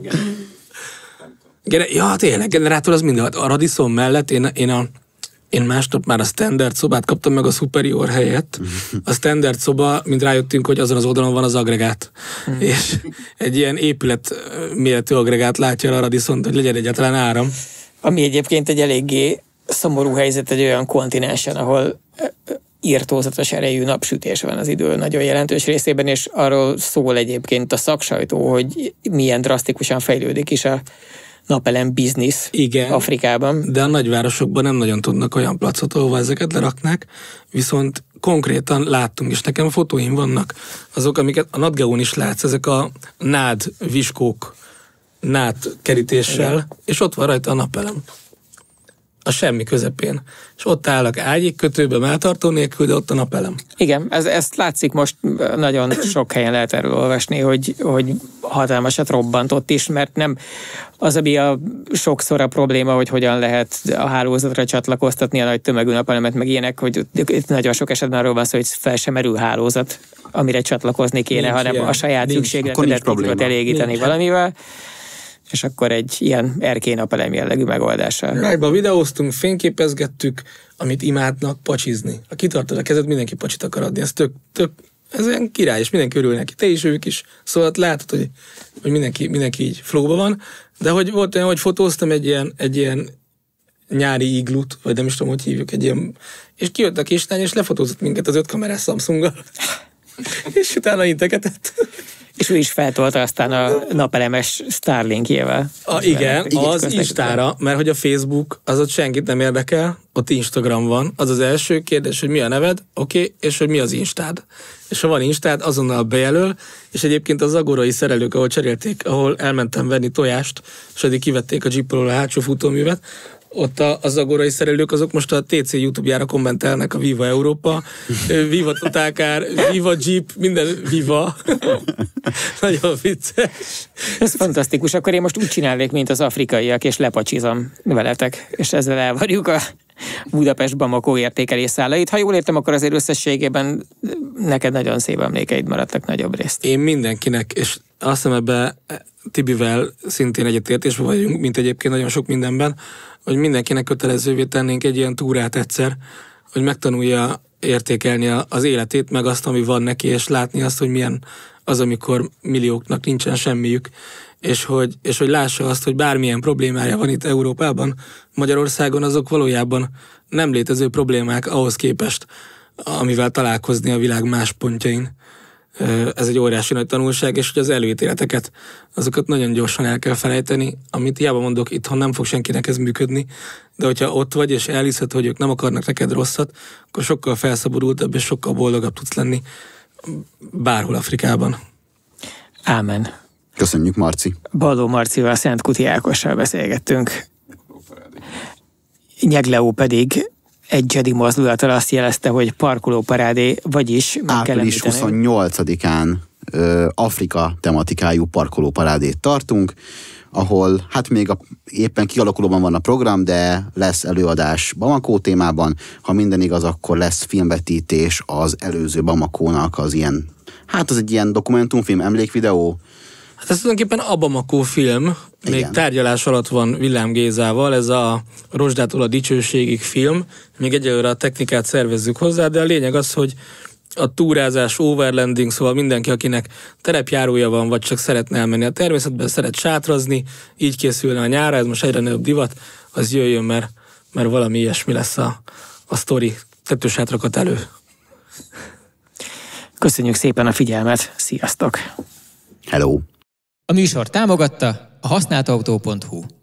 Ja, tényleg, generátor az minden. A Radisson mellett én, én a Én másnap már a standard szobát kaptam meg a superior helyett. A standard szoba, mint rájöttünk, hogy azon az oldalon van az agregát. Mm. És egy ilyen épület méretű agregát látja a Radisson, hogy legyen egyáltalán áram. Ami egyébként egy eléggé szomorú helyzet egy olyan kontinensen, ahol irtózatos erejű napsütés van az idő nagyon jelentős részében, és arról szól egyébként a szaksajtó, hogy milyen drasztikusan fejlődik is a napelem biznisz Igen, Afrikában. De a nagyvárosokban nem nagyon tudnak olyan placot, ahova ezeket leraknák, viszont konkrétan láttunk, és nekem fotóim vannak, azok, amiket a NatGeón is látsz, ezek a nád viskók, nád kerítéssel, Igen. és ott van rajta a napelem. A semmi közepén. És ott állnak ágyékkötőbe, melltartó nélkül, de ott a napelem. Igen, ez, ezt látszik most, nagyon sok helyen lehet erről olvasni, hogy, hogy hatalmasat robbantott is, mert nem az, ami a sokszor a probléma, hogy hogyan lehet a hálózatra csatlakoztatni a nagy tömegű napelemet, meg ilyenek, hogy itt nagyon sok esetben arról van szó, hogy fel sem merül hálózat, amire csatlakozni kéne, nincs hanem ilyen. A saját szükségletedet tudod elégíteni nincs. Valamivel. És akkor egy ilyen erkély napelem jellegű megoldással. Rájban videóztunk, fényképezgettük, amit imádnak, pacsizni. Ha kitartod a kezed, mindenki pacsit akar adni. Ez tök, tök, ez olyan király, és mindenki örül neki. Te is, ők is. Szóval látod, hogy, hogy mindenki, mindenki így flowban van. De hogy volt olyan, hogy fotóztam egy ilyen, egy ilyen nyári iglut, vagy nem is tudom, hogy hívjuk, egy ilyen, és kijött a kislány, és lefotózott minket az öt kamerás Samsunggal. És utána integetett. És ő is feltolta aztán a napelemes Starlinkjével. A, igen, az Instára, mert hogy a Facebook, az ott senkit nem érdekel, ott Instagram van. Az az első kérdés, hogy mi a neved, oké, okay, és hogy mi az Instád. És ha van Instád, azonnal bejelöl, és egyébként az agorai szerelők, ahol cserélték, ahol elmentem venni tojást, és addig kivették a Jeep-ről a hátsó futóművet, ott a, az agorai szerelők, azok most a té cé YouTube-jára kommentelnek a Viva Európa, Viva Totalcar, Viva Jeep, minden Viva. Nagyon vicces. Ez fantasztikus. Akkor én most úgy csinálnék, mint az afrikaiak, és lepacsizom veletek, és ezzel elvarjuk a Budapest-Bamako értékelés szálait. Ha jól értem, akkor azért összességében neked nagyon szép emlékeid maradtak nagyobb részt. Én mindenkinek, és azt hiszem ebben Tibivel szintén egyetértésben vagyunk, mint egyébként nagyon sok mindenben, hogy mindenkinek kötelezővé tennénk egy ilyen túrát egyszer, hogy megtanulja értékelni az életét, meg azt, ami van neki, és látni azt, hogy milyen az, amikor millióknak nincsen semmiük, és hogy, és hogy lássa azt, hogy bármilyen problémája van itt Európában, Magyarországon, azok valójában nem létező problémák ahhoz képest, amivel találkozni a világ más pontjain. Ez egy óriási nagy tanulság, és hogy az előítéleteket, azokat nagyon gyorsan el kell felejteni, amit hiába mondok, itthon nem fog senkinek ez működni, de hogyha ott vagy, és elhiszed, hogy ők nem akarnak neked rosszat, akkor sokkal felszabadultabb, és sokkal boldogabb tudsz lenni bárhol Afrikában. Ámen. Köszönjük, Marci. Balló Marcival, Szent Kuti Ákossal beszélgettünk. Nyegleó pedig egy Jedi mozdulattal azt jelezte, hogy parkolóparádé, vagyis meg kell április huszonnyolcadikán ö, Afrika tematikájú parkolóparádét tartunk, ahol hát még a, éppen kialakulóban van a program, de lesz előadás Bamako témában. Ha minden igaz, akkor lesz filmvetítés az előző Bamakónak az ilyen, hát az egy ilyen dokumentumfilm, emlékvideó. Hát ez tulajdonképpen a Bamako film, még igen. Tárgyalás alatt van Villám Gézával, ez a Rozsdától a dicsőségig film, még egyelőre a technikát szervezzük hozzá, de a lényeg az, hogy a túrázás, overlanding, szóval mindenki, akinek terepjárója van, vagy csak szeretne elmenni a természetben, szeret sátrazni, így készülne a nyára, ez most egyre nagyobb divat, az jöjjön, mert, mert valami ilyesmi lesz a, a sztori. Tetősátrakat elő. Köszönjük szépen a figyelmet, sziasztok! Hello! A műsor támogatta a használtautó pont hu.